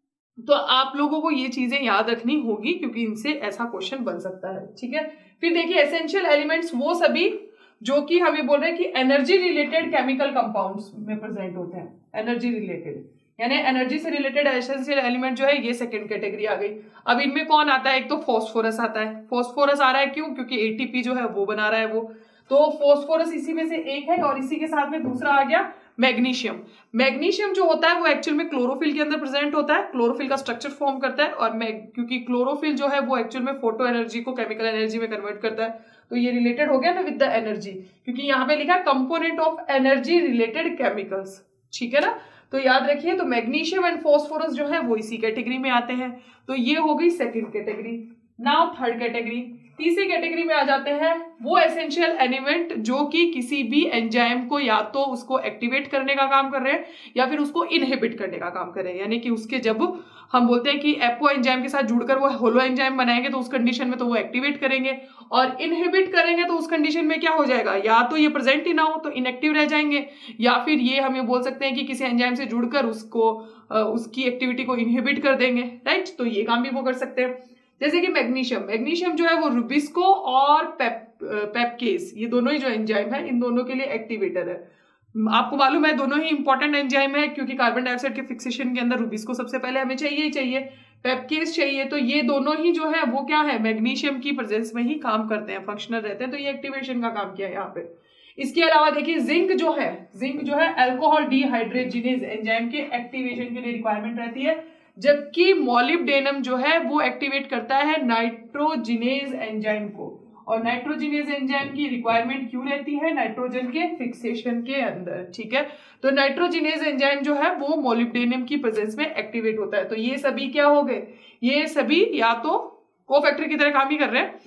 तो आप लोगों को ये चीजें याद रखनी होगी क्योंकि इनसे ऐसा क्वेश्चन बन सकता है, ठीक है। फिर देखिए, एसेंशियल एलिमेंट्स वो सभी जो कि हमें बोल रहे हैं कि एनर्जी रिलेटेड केमिकल कंपाउंड्स में प्रेजेंट होते हैं, एनर्जी रिलेटेड, यानी एनर्जी से रिलेटेड एसेंशियल एलिमेंट जो है ये सेकंड कैटेगरी आ गई। अब इनमें कौन आता है, एक तो फॉस्फोरस आता है। फॉस्फोरस आ रहा है क्यों, क्योंकि एटीपी जो है वो बना रहा है वो, तो फॉस्फोरस इसी में से एक है। और इसी के साथ में दूसरा आ गया मैग्नीशियम। मैग्नीशियम जो होता है वो एक्चुअल में क्लोरोफिल के अंदर प्रेजेंट होता है, क्लोरोफिल का स्ट्रक्चर फॉर्म करता है। और क्योंकि क्लोरोफिल जो है वो एक्चुअल में फोटो एनर्जी को केमिकल एनर्जी में कन्वर्ट करता है, तो ये रिलेटेड हो गया ना विद द एनर्जी, क्योंकि यहाँ पे लिखा है component of energy related chemicals, ठीक है ना। तो याद रखिए, तो मैग्नीशियम एंड फॉस्फोरस जो है वो इसी कैटेगरी में आते हैं। तो ये हो गई second category. Now third category, तीसरी कैटेगरी में आ जाते हैं वो एसेंशियल एलिमेंट जो कि किसी भी एंजाइम को या तो उसको एक्टिवेट करने का काम कर रहे हैं या फिर उसको इनहिबिट करने का काम कर रहे हैं। यानी कि उसके जब हम बोलते हैं कि एपो एंजाइम के साथ जुड़कर वो होलो एंजाइम बनाएंगे तो उस कंडीशन में तो वो एक्टिवेट करेंगे, और इनहिबिट करेंगे तो उस कंडीशन में क्या हो जाएगा, या तो ये प्रेजेंट ही ना हो तो इनएक्टिव रह जाएंगे, या फिर ये हमें बोल सकते हैं कि किसी एंजाइम से जुड़कर उसको उसकी एक्टिविटी को इनहिबिट कर देंगे, राइट। तो ये काम भी वो कर सकते हैं। जैसे कि मैग्नीशियम, मैग्नीशियम जो है वो रुबिस्को और पेप पेपकेस, ये दोनों ही जो एंजाइम है इन दोनों के लिए एक्टिवेटर है। आपको मालूम है दोनों ही इंपॉर्टेंट एंजाइम है, क्योंकि कार्बन डाइऑक्साइड के फिक्सेशन के अंदर रुबिस्को सबसे पहले हमें चाहिए ही चाहिए, पेपकेस चाहिए। तो ये दोनों ही जो है वो क्या है, मैग्नीशियम की प्रेजेंस में ही काम करते हैं, फंक्शनल रहते हैं। तो ये एक्टिवेशन का काम किया है यहाँ पे। इसके अलावा देखिए, जिंक जो है, जिंक जो है अल्कोहल डिहाइड्रोजिनेज एंजाइम के एक्टिवेशन के लिए रिक्वायरमेंट रहती है, जबकि मॉलिब्डेनम जो है वो एक्टिवेट करता है नाइट्रोजिनेज एंजाइम को। और नाइट्रोजिनेज एंजाइम की रिक्वायरमेंट क्यों रहती है, नाइट्रोजन के फिक्सेशन के अंदर, ठीक है। तो नाइट्रोजिनेज एंजाइम जो है वो मॉलिब्डेनम की प्रेजेंस में एक्टिवेट होता है। तो ये सभी क्या हो गए, ये सभी या तो कोफैक्टर की तरह काम ही कर रहे हैं,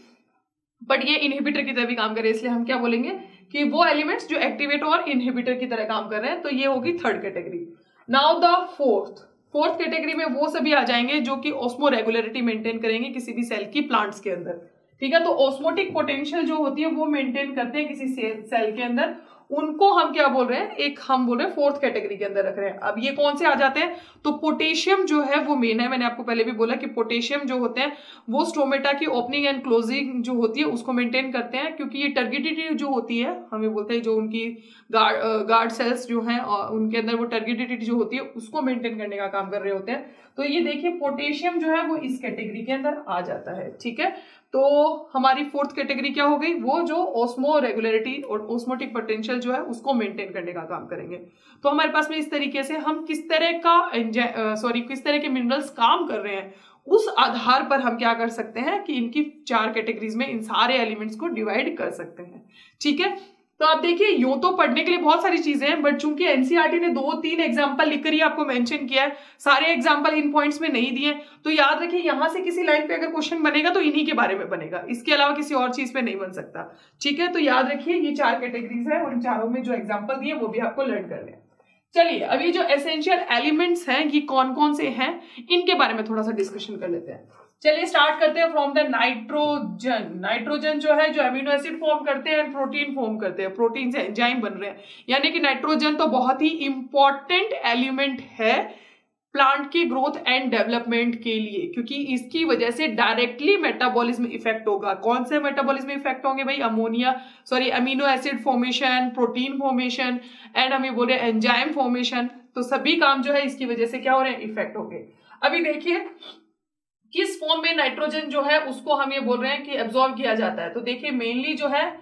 बट ये इनहिबिटर की तरह भी काम कर रहे हैं। इसलिए हम क्या बोलेंगे कि वो एलिमेंट्स जो एक्टिवेट और इनहिबिटर की तरह काम कर रहे हैं। तो ये होगी third category. Now the fourth fourth category में वो सभी आ जाएंगे जो कि ऑस्मो रेगुलरिटी मेंटेन करेंगे किसी भी सेल की, प्लांट्स के अंदर, ठीक है। तो ऑस्मोटिक पोटेंशियल जो होती है वो मेंटेन करते हैं किसी सेल के अंदर, उनको हम क्या बोल रहे हैं, एक हम बोल रहे हैं फोर्थ कैटेगरी के अंदर रख रहे हैं। अब ये कौन से आ जाते हैं, तो पोटेशियम जो है वो मेन है। मैंने आपको पहले भी बोला कि पोटेशियम जो होते हैं वो स्टोमेटा की ओपनिंग एंड क्लोजिंग जो होती है उसको मेंटेन करते हैं, क्योंकि ये टर्गिडिटी जो होती है, हमें बोलते हैं जो उनकी गार्ड गार्ड सेल्स जो हैं उनके अंदर वो टर्गिडिटी जो होती है उसको मेंटेन करने का काम कर रहे होते हैं। तो ये देखिए, पोटेशियम जो है वो इस कैटेगरी के अंदर आ जाता है, ठीक है। तो हमारी फोर्थ कैटेगरी क्या हो गई, वो जो ऑस्मो रेगुलरिटी और ऑस्मोटिक पोटेंशियल जो है उसको मेंटेन करने का काम करेंगे। तो हमारे पास में इस तरीके से हम किस तरह का सॉरी किस तरह के मिनरल्स काम कर रहे हैं उस आधार पर हम क्या कर सकते हैं कि इनकी चार कैटेगरीज में इन सारे एलिमेंट्स को डिवाइड कर सकते हैं, ठीक है। तो आप देखिए, यूं तो पढ़ने के लिए बहुत सारी चीजें हैं, बट चूंकि एनसीईआरटी ने दो तीन एग्जांपल लिखकर ही आपको मेंशन किया है, सारे एग्जांपल इन पॉइंट्स में नहीं दिए, तो याद रखिए यहां से किसी लाइन पे अगर क्वेश्चन बनेगा तो इन्हीं के बारे में बनेगा, इसके अलावा किसी और चीज पे नहीं बन सकता, ठीक है। तो याद रखिए ये चार कैटेगरीज है और इन चारों में जो एग्जाम्पल दिए वो भी आपको लर्न करने हैं। चलिए, अब ये जो एसेंशियल एलिमेंट्स हैं ये कौन कौन से हैं इनके बारे में थोड़ा सा डिस्कशन कर लेते हैं। चलिए स्टार्ट करते हैं फ्रॉम द नाइट्रोजन। नाइट्रोजन जो है जो अमीनो एसिड फॉर्म करते हैं, प्रोटीन फॉर्म करते हैं, प्रोटीन से एंजाइम बन रहे हैं, यानी कि नाइट्रोजन तो बहुत ही इंपॉर्टेंट एलिमेंट है प्लांट की ग्रोथ एंड डेवलपमेंट के लिए, क्योंकि इसकी वजह से डायरेक्टली मेटाबॉलिज्म इफेक्ट होगा। कौन से मेटाबॉलिज्म इफेक्ट होंगे भाई? Ammonia sorry amino acid formation, protein formation and हम ये बोल रहे हैं एंजाइम फॉर्मेशन। तो सभी काम जो है इसकी वजह से क्या हो रहे हैं? इफेक्ट हो गए। अभी देखिए किस फॉर्म में नाइट्रोजन जो है उसको हम ये बोल रहे हैं कि एब्जॉर्ब किया जाता है। तो देखिए मेनली जो है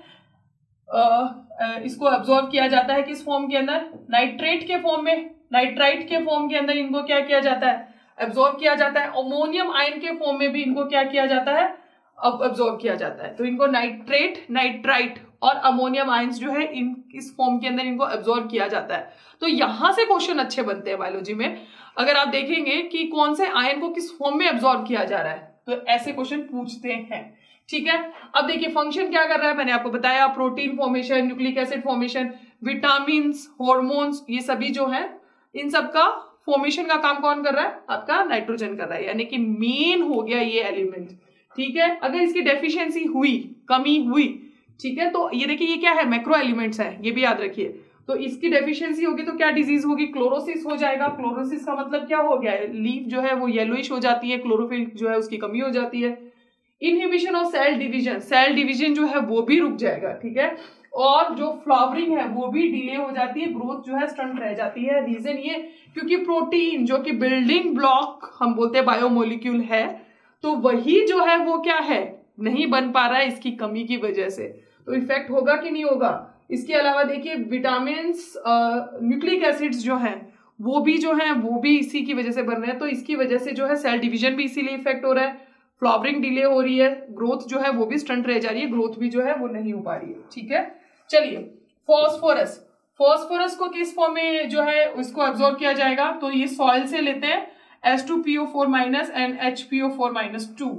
आ, आ, इसको एब्जॉर्ब किया जाता है किस फॉर्म के अंदर? नाइट्रेट के फॉर्म में, नाइट्राइट के फॉर्म के अंदर इनको क्या किया जाता है? एब्जॉर्ब किया जाता है। अमोनियम आयन के फॉर्म में भी इनको क्या किया जाता है? अब एब्जॉर्ब किया जाता है। तो इनको नाइट्रेट, नाइट्राइट और अमोनियम आयंस जो है इन इस फॉर्म के अंदर इनको एब्जॉर्ब किया जाता है। तो यहां से क्वेश्चन अच्छे बनते हैं बायोलॉजी में। अगर आप देखेंगे कि कौन से आयन को किस फॉर्म में एब्जॉर्ब किया जा रहा है, तो ऐसे क्वेश्चन पूछते हैं। ठीक है, अब देखिए फंक्शन क्या कर रहा है, मैंने आपको बताया, protein formation, nucleic acid formation, vitamin, hormones, ये सभी जो है इन सब का फॉर्मेशन का काम कौन कर रहा है? आपका नाइट्रोजन कर रहा है, यानी कि मेन हो गया ये एलिमेंट। ठीक है, अगर इसकी डेफिशिएंसी हुई, कमी हुई, ठीक है, तो ये देखिए ये क्या है? मैक्रो एलिमेंट्स है, ये भी याद रखिए। तो इसकी डेफिशिएंसी होगी तो क्या डिजीज होगी? क्लोरोसिस हो जाएगा। क्लोरोसिस का मतलब क्या हो गया है? लीफ जो है वो येलोइश हो जाती है, क्लोरोफिल जो है उसकी कमी हो जाती है। Inhibition of cell division, cell division जो है वो भी रुक जाएगा। ठीक है, और जो फ्लावरिंग है वो भी डिले हो जाती है, ग्रोथ जो है स्टंट रह जाती है। रीजन ये क्योंकि प्रोटीन जो कि बिल्डिंग ब्लॉक हम बोलते हैं बायोमोलिक्यूल है, तो वही जो है वो क्या है? नहीं बन पा रहा है इसकी कमी की वजह से। तो इफेक्ट होगा कि नहीं होगा? इसके अलावा देखिए विटामिन, न्यूक्लिक एसिड्स जो हैं वो भी जो है वो भी इसी की वजह से बन रहे हैं। तो इसकी वजह से जो है सेल डिवीजन भी इसीलिए इफेक्ट हो रहा है, फ्लावरिंग डिले हो रही है, ग्रोथ जो है वो भी स्टंट रह जा रही है, ग्रोथ भी जो है वो नहीं हो पा रही है। ठीक है, चलिए फॉस्फोरस, फॉस्फोरस को किस फॉर्म में जो है इसको एब्जॉर्ब किया जाएगा? तो ये सॉइल से लेते हैं as two P O four minus and H P O four minus two.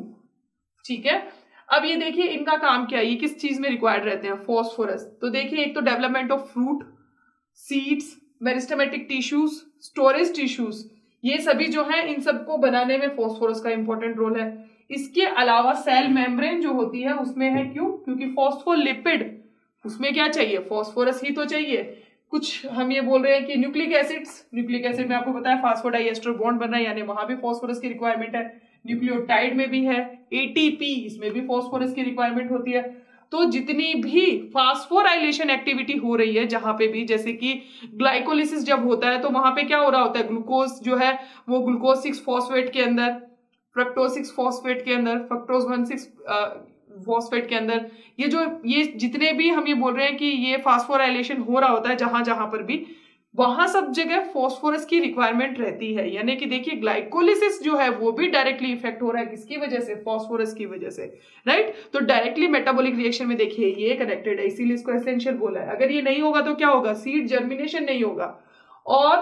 ठीक है, अब ये देखिए इनका काम क्या है, ये किस चीज में रिक्वायर्ड रहते हैं फॉस्फोरस? तो देखिए एक तो development of fruit, seeds, meristematic tissues, storage tissues, ये सभी जो है इन सबको बनाने में फॉस्फोरस का इंपॉर्टेंट रोल है। इसके अलावा सेल मेम्ब्रेन जो होती है उसमें है, क्यों? क्योंकि फॉस्फोलिपिड, उसमें क्या चाहिए? फॉस्फोरस ही तो चाहिए। कुछ हम ये बोल रहे हैं कि न्यूक्लिक एसिड्स, न्यूक्लिक एसिड में आपको पता है फास्फोडाइएस्टर बॉन्ड बन रहा है, यानी वहां भी फॉस्फोरस की रिक्वायरमेंट है। न्यूक्लियोटाइड में भी है, एटीपी, इसमें भी फॉस्फोरस की रिक्वायरमेंट होती है। तो जितनी भी फास्फोराइलेशन एक्टिविटी हो रही है जहां पे भी, जैसे कि ग्लाइकोलिसिस जब होता है तो वहां पे क्या हो रहा होता है? ग्लूकोज जो है वो ग्लूकोज सिक्स फॉस्फेट के अंदर, फ्रक्टोज सिक्स फॉस्फेट के अंदर, फ्रक्टोज वन सिक्स फॉस्फेट के अंदर, ये जो ये जितने भी हम ये बोल रहे हैं कि ये फास्फोराइलेशन हो रहा होता है जहां जहां पर भी, वहां सब जगह फॉस्फोरस की रिक्वायरमेंट रहती है। यानी कि देखिए ग्लाइकोलिसिस जो है वो भी डायरेक्टली इफेक्ट हो रहा है, किसकी वजह से? फॉस्फोरस की वजह से, राइट। तो डायरेक्टली मेटाबॉलिक रिएक्शन में देखिए ये कनेक्टेड है, इसीलिए इसको एसेंशियल बोला है। अगर ये नहीं होगा तो क्या होगा? सीड जर्मिनेशन नहीं होगा और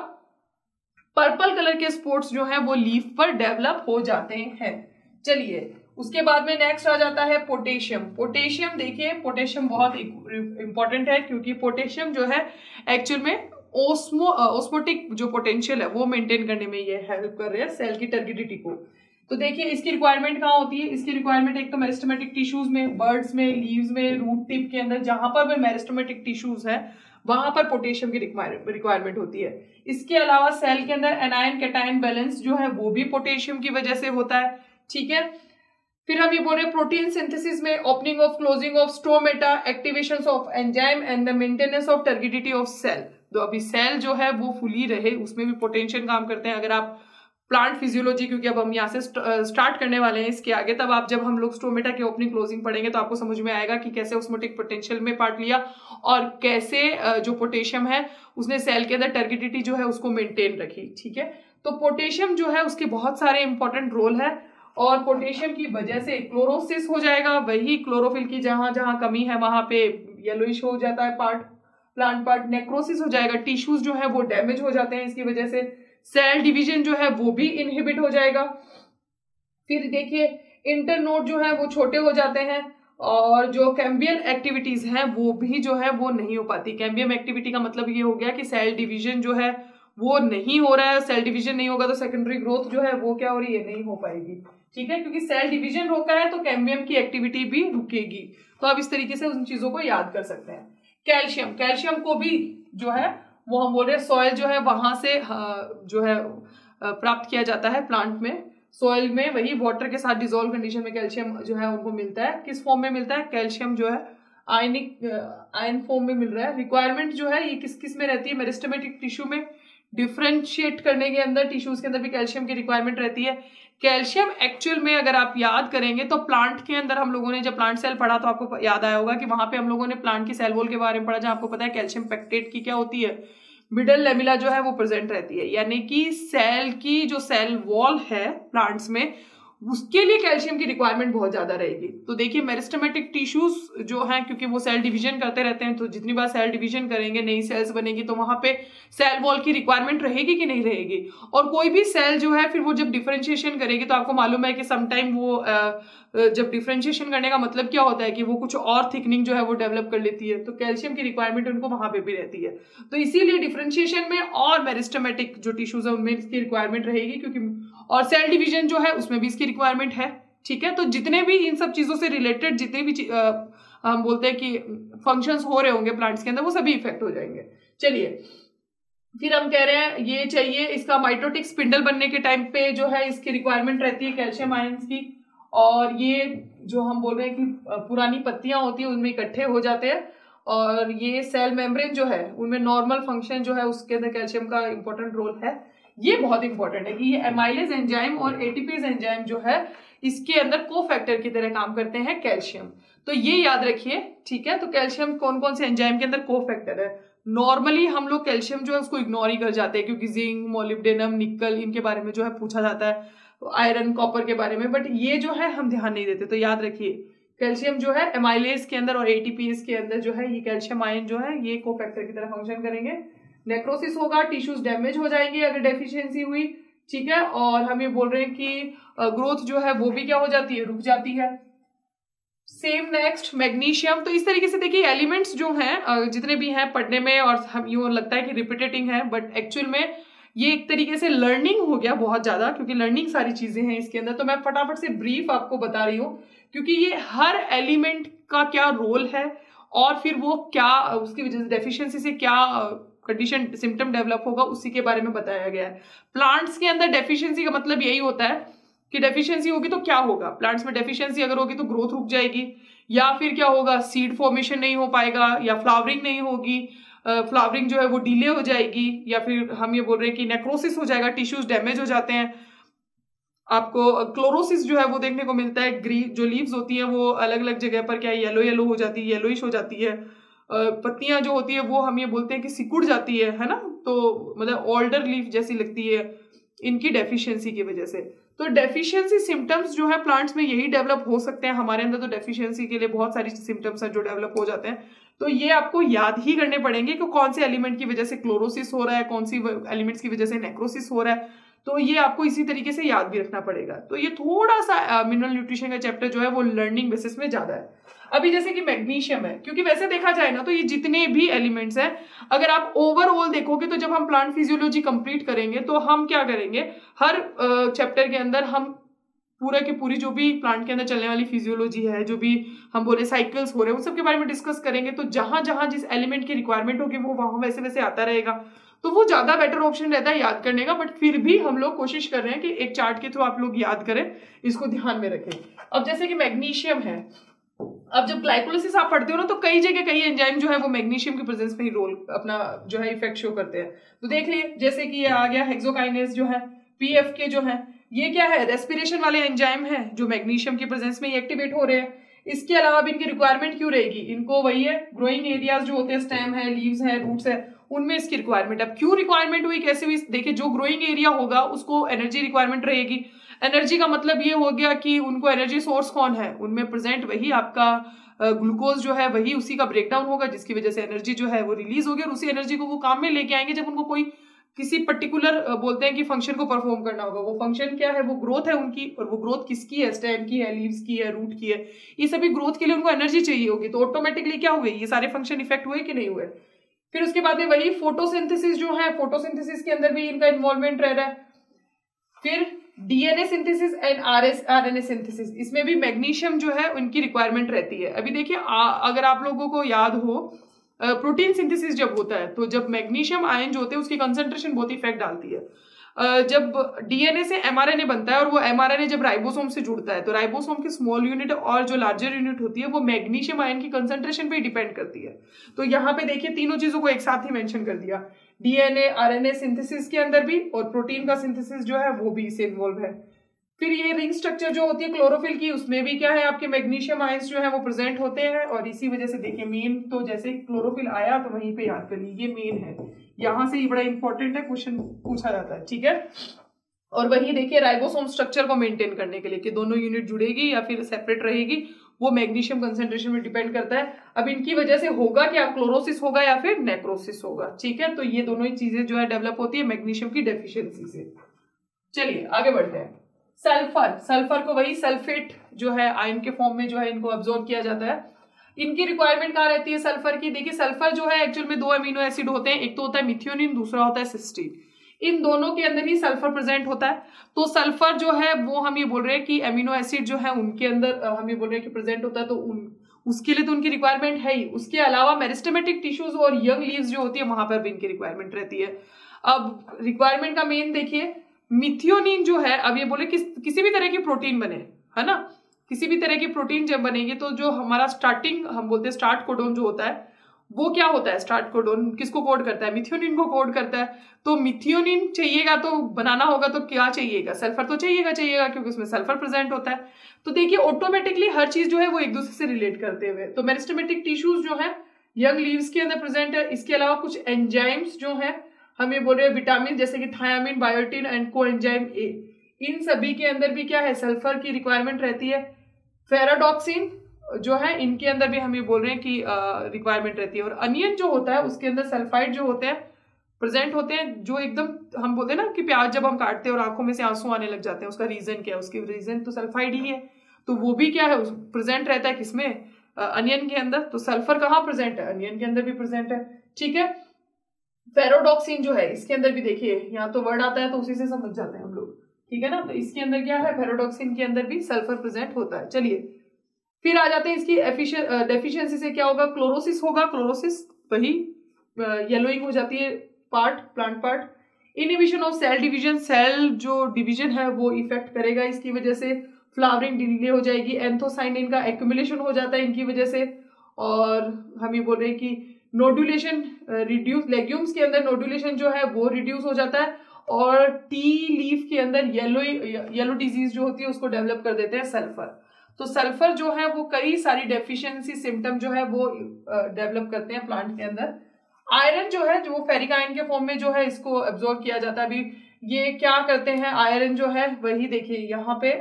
पर्पल कलर के स्पॉट्स जो है वो लीफ पर डेवलप हो जाते हैं। चलिए उसके बाद में नेक्स्ट आ जाता है पोटेशियम। पोटेशियम देखिए, पोटेशियम बहुत इंपॉर्टेंट है क्योंकि पोटेशियम जो है एक्चुअल में ओस्मो ऑस्मोटिक जो पोटेंशियल है वो मेंटेन करने में ये हेल्प कर रहे हैं सेल की टर्गिडिटी को। तो देखिए इसकी रिक्वायरमेंट कहाँ होती है? इसकी रिक्वायरमेंट एक तो मेरिस्टेमेटिक टिश्यूज में, बर्ड्स में, लीव्स में, रूट टिप के अंदर, जहां पर भी मेरिस्टेमेटिक टिश्यूज है वहां पर पोटेशियम की रिक्वायरमेंट होती है। इसके अलावा सेल के अंदर एनायन कैटायन बैलेंस जो है वो भी पोटेशियम की वजह से होता है। ठीक है, फिर हम ये बोल रहे हैं प्रोटीन सिंथेसिस में opening of, closing of stomata, activation of enzyme and the maintenance of turgidity of cell. तो अभी सेल जो है वो फुली रहे उसमें भी पोटेंशियल काम करते हैं। अगर आप प्लांट फिजियोलॉजी, क्योंकि अब हम यहाँ से स्टार्ट करने वाले हैं इसके आगे, तब आप जब हम लोग स्टोमेटा की ओपनिंग क्लोजिंग पढ़ेंगे तो आपको समझ में आएगा कि कैसे ऑस्मोटिक पोटेंशियल में पार्ट लिया और कैसे जो पोटेशियम है उसने सेल के अंदर टर्गिडिटी जो है उसको मेंटेन रखी। ठीक है, तो पोटेशियम जो है उसके बहुत सारे इंपॉर्टेंट रोल है और पोटेशियम की वजह से क्लोरोसिस हो जाएगा, वही क्लोरोफिल की जहां जहां कमी है वहां पे येलोइश हो जाता है पार्ट, प्लांट पार्ट, नेक्रोसिस हो जाएगा, टिश्यूज जो है वो डैमेज हो जाते हैं इसकी वजह से, सेल डिवीजन जो है वो भी इनहिबिट हो जाएगा। फिर देखिए इंटरनोड जो है वो छोटे हो जाते हैं और जो कैम्बियम एक्टिविटीज हैं वो भी जो है वो नहीं हो पाती। कैम्बियम एक्टिविटी का मतलब ये हो गया कि सेल डिवीजन जो है वो नहीं हो रहा है, सेल डिवीजन नहीं होगा तो सेकेंडरी ग्रोथ जो है वो क्या हो रही है? नहीं हो पाएगी। ठीक है, क्योंकि सेल डिवीजन रोका है तो कैम्बियम की एक्टिविटी भी रुकेगी। तो आप इस तरीके से उन चीजों को याद कर सकते हैं। कैल्शियम, कैल्शियम को भी जो है वो हम बोल रहे हैं सॉइल जो है वहां से जो है प्राप्त किया जाता है प्लांट में। सॉइल में वही वाटर के साथ डिसॉल्व कंडीशन में कैल्शियम जो है उनको मिलता है। किस फॉर्म में मिलता है? कैल्शियम जो है आयनिक आयन फॉर्म में मिल रहा है। रिक्वायरमेंट जो है ये किस किस में रहती है? मेरिस्टेमेटिक टिश्यू में डिफ्रेंशिएट करने के अंदर, टिश्यूज के अंदर भी कैल्शियम की रिक्वायरमेंट रहती है। कैल्शियम एक्चुअल में अगर आप याद करेंगे तो प्लांट के अंदर हम लोगों ने जब प्लांट सेल पढ़ा तो आपको याद आया होगा कि वहां पे हम लोगों ने प्लांट की सेल वॉल के बारे में पढ़ा, जहां आपको पता है कैल्शियम पेक्टेट की क्या होती है, मिडल लेमिला जो है वो प्रेजेंट रहती है। यानी कि सेल की जो सेल वॉल है प्लांट्स में उसके लिए कैल्शियम की रिक्वायरमेंट बहुत ज्यादा रहेगी। तो देखिए मेरिस्टेमेटिक टिश्यूज जो हैं क्योंकि वो सेल डिवीजन करते रहते हैं, तो जितनी बार सेल डिवीजन करेंगे नई सेल्स बनेगी तो वहां पे सेल वॉल की रिक्वायरमेंट रहेगी कि नहीं रहेगी। और कोई भी सेल जो है फिर वो जब डिफरेंशिएशन करेगी तो आपको मालूम है कि समटाइम वो जब डिफरेंशिएशन करने का मतलब क्या होता है कि वो कुछ और थिकनिंग जो है वो डेवलप कर लेती है, तो कैल्शियम की रिक्वायरमेंट उनको वहां पे भी रहती है। तो इसीलिए डिफरेंशिएशन में और मेरिस्टेमेटिक जो टिश्यूज है उनमें इसकी रिक्वायरमेंट रहेगी, क्योंकि और सेल डिवीजन जो है उसमें भी इसकी रिक्वायरमेंट है। ठीक है, तो जितने भी इन सब चीजों से रिलेटेड जितने भी आ, हम बोलते हैं कि फंक्शंस हो रहे होंगे प्लांट्स के अंदर वो सभी इफेक्ट हो जाएंगे। चलिए फिर हम कह रहे हैं ये चाहिए, इसका माइटोटिक स्पिंडल बनने के टाइम पे जो है इसकी रिक्वायरमेंट रहती है कैल्शियम आयंस की। और ये जो हम बोल रहे हैं कि पुरानी पत्तियां होती है उनमें इकट्ठे हो जाते हैं, और ये सेल मेम्ब्रेन जो है उनमें नॉर्मल फंक्शन जो है उसके अंदर कैल्शियम का इंपॉर्टेंट रोल है। ये बहुत इंपॉर्टेंट है कि ये एमाइलेज एंजाइम और एटीपेज एंजाइम जो है इसके अंदर को फैक्टर की तरह काम करते हैं कैल्शियम। तो ये याद रखिए, ठीक है। तो कैल्शियम कौन कौन से एंजाइम के अंदर को फैक्टर है? नॉर्मली हम लोग कैल्शियम जो है उसको इग्नोर ही कर जाते हैं क्योंकि जिंक, मोलिब्डेनम, निकल इनके बारे में जो है पूछा जाता है, आयरन, कॉपर के बारे में, बट ये जो है हम ध्यान नहीं देते। तो याद रखिए कैल्शियम जो है एमाइलेज के अंदर और एटीपीएस के अंदर जो है ये कैल्शियम आयन जो है ये को फैक्टर की तरह फंक्शन करेंगे। नेक्रोसिस होगा, टिश्यूज डैमेज हो जाएंगे अगर डेफिशिएंसी हुई, ठीक है। और हम ये बोल रहे हैं कि ग्रोथ जो है वो भी क्या हो जाती है, रुक जाती है। Same next magnesium. तो इस तरीके से देखिए एलिमेंट्स जो हैं जितने भी हैं पढ़ने में और हम यूं लगता है कि रिपीटेटिंग है, बट एक्चुअल में ये एक तरीके से लर्निंग हो गया बहुत ज्यादा, क्योंकि लर्निंग सारी चीजें हैं इसके अंदर। तो मैं फटाफट से ब्रीफ आपको बता रही हूँ क्योंकि ये हर एलिमेंट का क्या रोल है और फिर वो क्या उसकी वजह से डेफिशिएंसी से क्या कंडीशन सिम्टम डेवलप होगा उसी के बारे में बताया गया है। प्लांट्स के अंदर डेफिशिएंसी का मतलब यही होता है कि डेफिशिएंसी होगी तो क्या होगा, प्लांट्स में डेफिशिएंसी अगर होगी तो ग्रोथ रुक जाएगी, या फिर क्या होगा, सीड फॉर्मेशन नहीं हो पाएगा, या फ्लावरिंग नहीं होगी, फ्लावरिंग जो है वो डिले हो जाएगी, या फिर हम ये बोल रहे हैं कि नेक्रोसिस हो जाएगा, टिश्यूज डैमेज हो जाते हैं। आपको क्लोरोसिस जो है वो देखने को मिलता है, ग्रीन जो लीव्स होती हैं वो अलग अलग जगह पर क्या येलो येलो हो जाती है, येलोइश हो जाती है। पत्तियां जो होती है वो हम ये बोलते हैं कि सिकुड़ जाती है है ना, तो मतलब ओल्डर लीफ जैसी लगती है इनकी डेफिशिएंसी की वजह से। तो डेफिशिएंसी सिम्टम्स जो है प्लांट्स में यही डेवलप हो सकते हैं। हमारे अंदर तो डेफिशिएंसी के लिए बहुत सारी सिम्टम्स हैं जो डेवलप हो जाते हैं, तो ये आपको याद ही करने पड़ेंगे कि कौन से एलिमेंट की वजह से क्लोरोसिस हो रहा है, कौन सी एलिमेंट्स की वजह से नेक्रोसिस हो रहा है। तो ये आपको इसी तरीके से याद भी रखना पड़ेगा। तो ये थोड़ा सा मिनरल न्यूट्रिशन का चैप्टर जो है वो लर्निंग बेसिस में ज्यादा है। अभी जैसे कि मैग्नीशियम है, क्योंकि वैसे देखा जाए ना तो ये जितने भी एलिमेंट्स हैं अगर आप ओवरऑल देखोगे तो जब हम प्लांट फिजियोलॉजी कंप्लीट करेंगे तो हम क्या करेंगे, हर चैप्टर के अंदर हम पूरा की पूरी जो भी प्लांट के अंदर चलने वाली फिजियोलॉजी है, जो भी हम बोले साइकिल्स हो रहे हैं, उन सब के बारे में डिस्कस करेंगे। तो जहां जहां जिस एलिमेंट की रिक्वायरमेंट होगी वो वहां वैसे वैसे आता रहेगा, तो वो ज्यादा बेटर ऑप्शन रहता है याद करने का। बट फिर भी हम लोग कोशिश कर रहे हैं कि एक चार्ट के थ्रू आप लोग याद करें, इसको ध्यान में रखें। अब जैसे कि मैग्नीशियम है, अब जब ग्लाइकोलिसिस आप पढ़ते हो ना तो कई जगह कई एंजाइम जो है वो मैग्नीशियम के प्रेजेंस में ही रोल अपना जो है इफेक्ट शो करते हैं। तो देख लिए जैसे कि ये आ गया हेक्सोकाइनेज जो है, पीएफके जो है, ये क्या है, रेस्पिरेशन वाले एंजाइम है जो मैग्नीशियम के प्रेजेंस में एक्टिवेट हो रहे हैं। इसके अलावा भी इनकी रिक्वायरमेंट क्यों रहेगी, इनको वही है ग्रोइंग एरियाज जो होते हैं, स्टेम है, लीव्स है, रूट्स है, उनमें इसकी रिक्वायरमेंट। अब क्यों रिक्वायरमेंट हुई, कैसे हुई, देखिए जो ग्रोइंग एरिया होगा उसको एनर्जी रिक्वायरमेंट रहेगी। एनर्जी का मतलब ये हो गया कि उनको एनर्जी सोर्स कौन है, उनमें प्रेजेंट वही आपका ग्लूकोज जो है वही उसी का ब्रेकडाउन होगा, जिसकी वजह से एनर्जी जो है वो रिलीज होगी और उसी एनर्जी को वो काम में लेके आएंगे जब उनको कोई किसी पर्टिकुलर बोलते हैं कि फंक्शन को परफॉर्म करना होगा। वो फंक्शन क्या है, वो ग्रोथ है उनकी, और वो ग्रोथ किसकी है, स्टेम की है, लीव्स की है, रूट की है। ये सभी ग्रोथ के लिए उनको एनर्जी चाहिए होगी, तो ऑटोमेटिकली क्या हुए, ये सारे फंक्शन इफेक्ट हुए कि नहीं हुए। फिर उसके बाद में वही फोटोसिंथेसिस जो है, फोटोसिंथेसिस के अंदर भी इनका इन्वॉल्वमेंट रह रहा है। फिर DNA synthesis and RS RNA synthesis, इसमें भी मैग्नीशियम जो है उनकी रिक्वायरमेंट रहती है। अभी देखिए अगर आप लोगों को याद हो प्रोटीन सिंथेसिस जब होता है तो जब मैग्नीशियम आयन जो होते हैं उसकी कंसंट्रेशन बहुत इफेक्ट डालती है। जब डीएनए से एमआरएनए बनता है और वो एमआरएनए जब राइबोसोम से जुड़ता है तो राइबोसोम की स्मॉल यूनिट और जो लार्जर यूनिट होती है वो मैग्नीशियम आयन की कंसंट्रेशन पे डिपेंड करती है। तो यहाँ पे देखिए तीनों चीजों को एक साथ ही मेंशन कर दिया, डीएनए आरएनए सिंथेसिस के अंदर भी और प्रोटीन का सिंथेसिस जो है वो भी इससे इन्वॉल्व है। फिर ये रिंग स्ट्रक्चर जो होती है क्लोरोफिल की, उसमें भी क्या है आपके मैग्नीशियम आयंस जो है वो प्रेजेंट होते हैं और इसी वजह से देखिए मेन तो जैसे क्लोरोफिल आया तो वहीं पे याद कर लीजिए ये मेन है, यहां से ये बड़ा इंपॉर्टेंट है, क्वेश्चन पूछा जाता है, ठीक है। और वही देखिए राइबोसोम स्ट्रक्चर को मेंटेन करने के लिए कि दोनों यूनिट जुड़ेगी या फिर सेपरेट रहेगी वो मैग्नीशियम कंसेंट्रेशन में डिपेंड करता है। अब इनकी वजह से होगा क्या, क्लोरोसिस होगा या फिर नेक्रोसिस होगा, ठीक है। तो ये दोनों ही चीजें जो है डेवलप होती है मैग्नीशियम की डेफिशिएंसी से। चलिए आगे बढ़ते हैं। सल्फर, सल्फर को वही सल्फेट जो है आयन के फॉर्म में जो है इनको अब्सॉर्ब किया जाता है। इनकी रिक्वायरमेंट कहाँ रहती है सल्फर की, देखिए सल्फर जो है एक्चुअल में दो अमीनो एसिड होते हैं, एक तो होता है मिथियोनिन, दूसरा होता है सिस्टीन। इन दोनों के अंदर ही सल्फर प्रेजेंट होता है। तो सल्फर जो है वो हम ये बोल रहे हैं कि अमीनो एसिड जो है उनके अंदर हम ये बोल रहे हैं कि प्रेजेंट होता है, तो उन उसके लिए तो उनकी रिक्वायरमेंट है ही। उसके अलावा मेरिस्टेमेटिक टिश्यूज और यंग लीव्स जो होती है वहां पर भी इनकी रिक्वायरमेंट रहती है। अब रिक्वायरमेंट का मेन देखिए मिथियोनिन जो है, अब ये बोले कि किसी भी तरह की प्रोटीन बने, है ना, किसी भी तरह की प्रोटीन जब बनेगी तो जो हमारा स्टार्टिंग हम बोलते हैं स्टार्ट कोडोन जो होता है वो क्या होता है, स्टार्ट कोडोन किसको कोड करता है, मिथियोनिन को कोड करता है। तो मिथियोनिन चाहिएगा तो बनाना होगा तो क्या चाहिएगा, सल्फर तो चाहिएगा चाहिएगा क्योंकि उसमें सल्फर प्रेजेंट होता है। तो देखिए ऑटोमेटिकली हर चीज जो है वो एक दूसरे से रिलेट करते हुए, तो मेरिस्टेमेटिक टिश्यूज जो है यंग लीव्स के अंदर प्रेजेंट है। इसके अलावा कुछ एंजाइम्स जो है हम ये बोल रहे हैं विटामिन जैसे कि thiamine, biotin and coenzyme A, इन सभी के अंदर भी क्या है सल्फर की रिक्वायरमेंट रहती है। फेराडॉक्सिन जो है इनके अंदर भी हम ये बोल रहे हैं कि रिक्वायरमेंट रहती है। और अनियन जो होता है उसके अंदर सल्फाइड जो होते हैं प्रेजेंट होते हैं, जो एकदम हम बोलते हैं ना कि प्याज जब हम काटते हैं और आंखों में से आंसू आने लग जाते हैं, उसका रीजन क्या है, उसकी रीजन तो सल्फाइड ही है। तो वो भी क्या है प्रेजेंट रहता है किसमें, अनियन के अंदर। तो सल्फर कहाँ प्रेजेंट है, अनियन के अंदर भी प्रेजेंट है, ठीक है। फेरोडॉक्सिन जो है इसके अंदर भी देखिए यहाँ तो वर्ड आता है तो उसी से समझ जाते हैं हम लोग, ठीक है ना। तो इसके अंदर क्या है, फेरोडॉक्सिन के अंदर भी सल्फर प्रेजेंट होता है। चलिए फिर आ जाते हैं इसकी डेफिशिएंसी से क्या होगा, क्लोरोसिस होगा। क्लोरोसिस वही येलोइंग हो जाती है part, plant part. Inhibition of cell division, cell जो डिवीजन है वो इफेक्ट करेगा, इसकी वजह से फ्लावरिंग डिले हो जाएगी। एंथोसाइनिन का एक्यूमुलेशन हो जाता है इनकी वजह से। और हम ये बोल रहे हैं कि नोडुलेशन रिड्यूस, लेग्यूम्स के अंदर नोडुलेशन जो है वो रिड्यूस हो जाता है। और टी लीफ के अंदर येलो येलो डिजीज जो होती है उसको डेवलप कर देते हैं सल्फर। तो सल्फर जो है वो कई सारी डेफिशिएंसी सिम्टम जो है वो डेवलप करते हैं प्लांट के अंदर। आयरन जो है जो फेरिक आयन के फॉर्म में जो है इसको एब्जॉर्ब किया जाता है। अभी ये क्या करते हैं, आयरन जो है वही देखिए यहाँ पे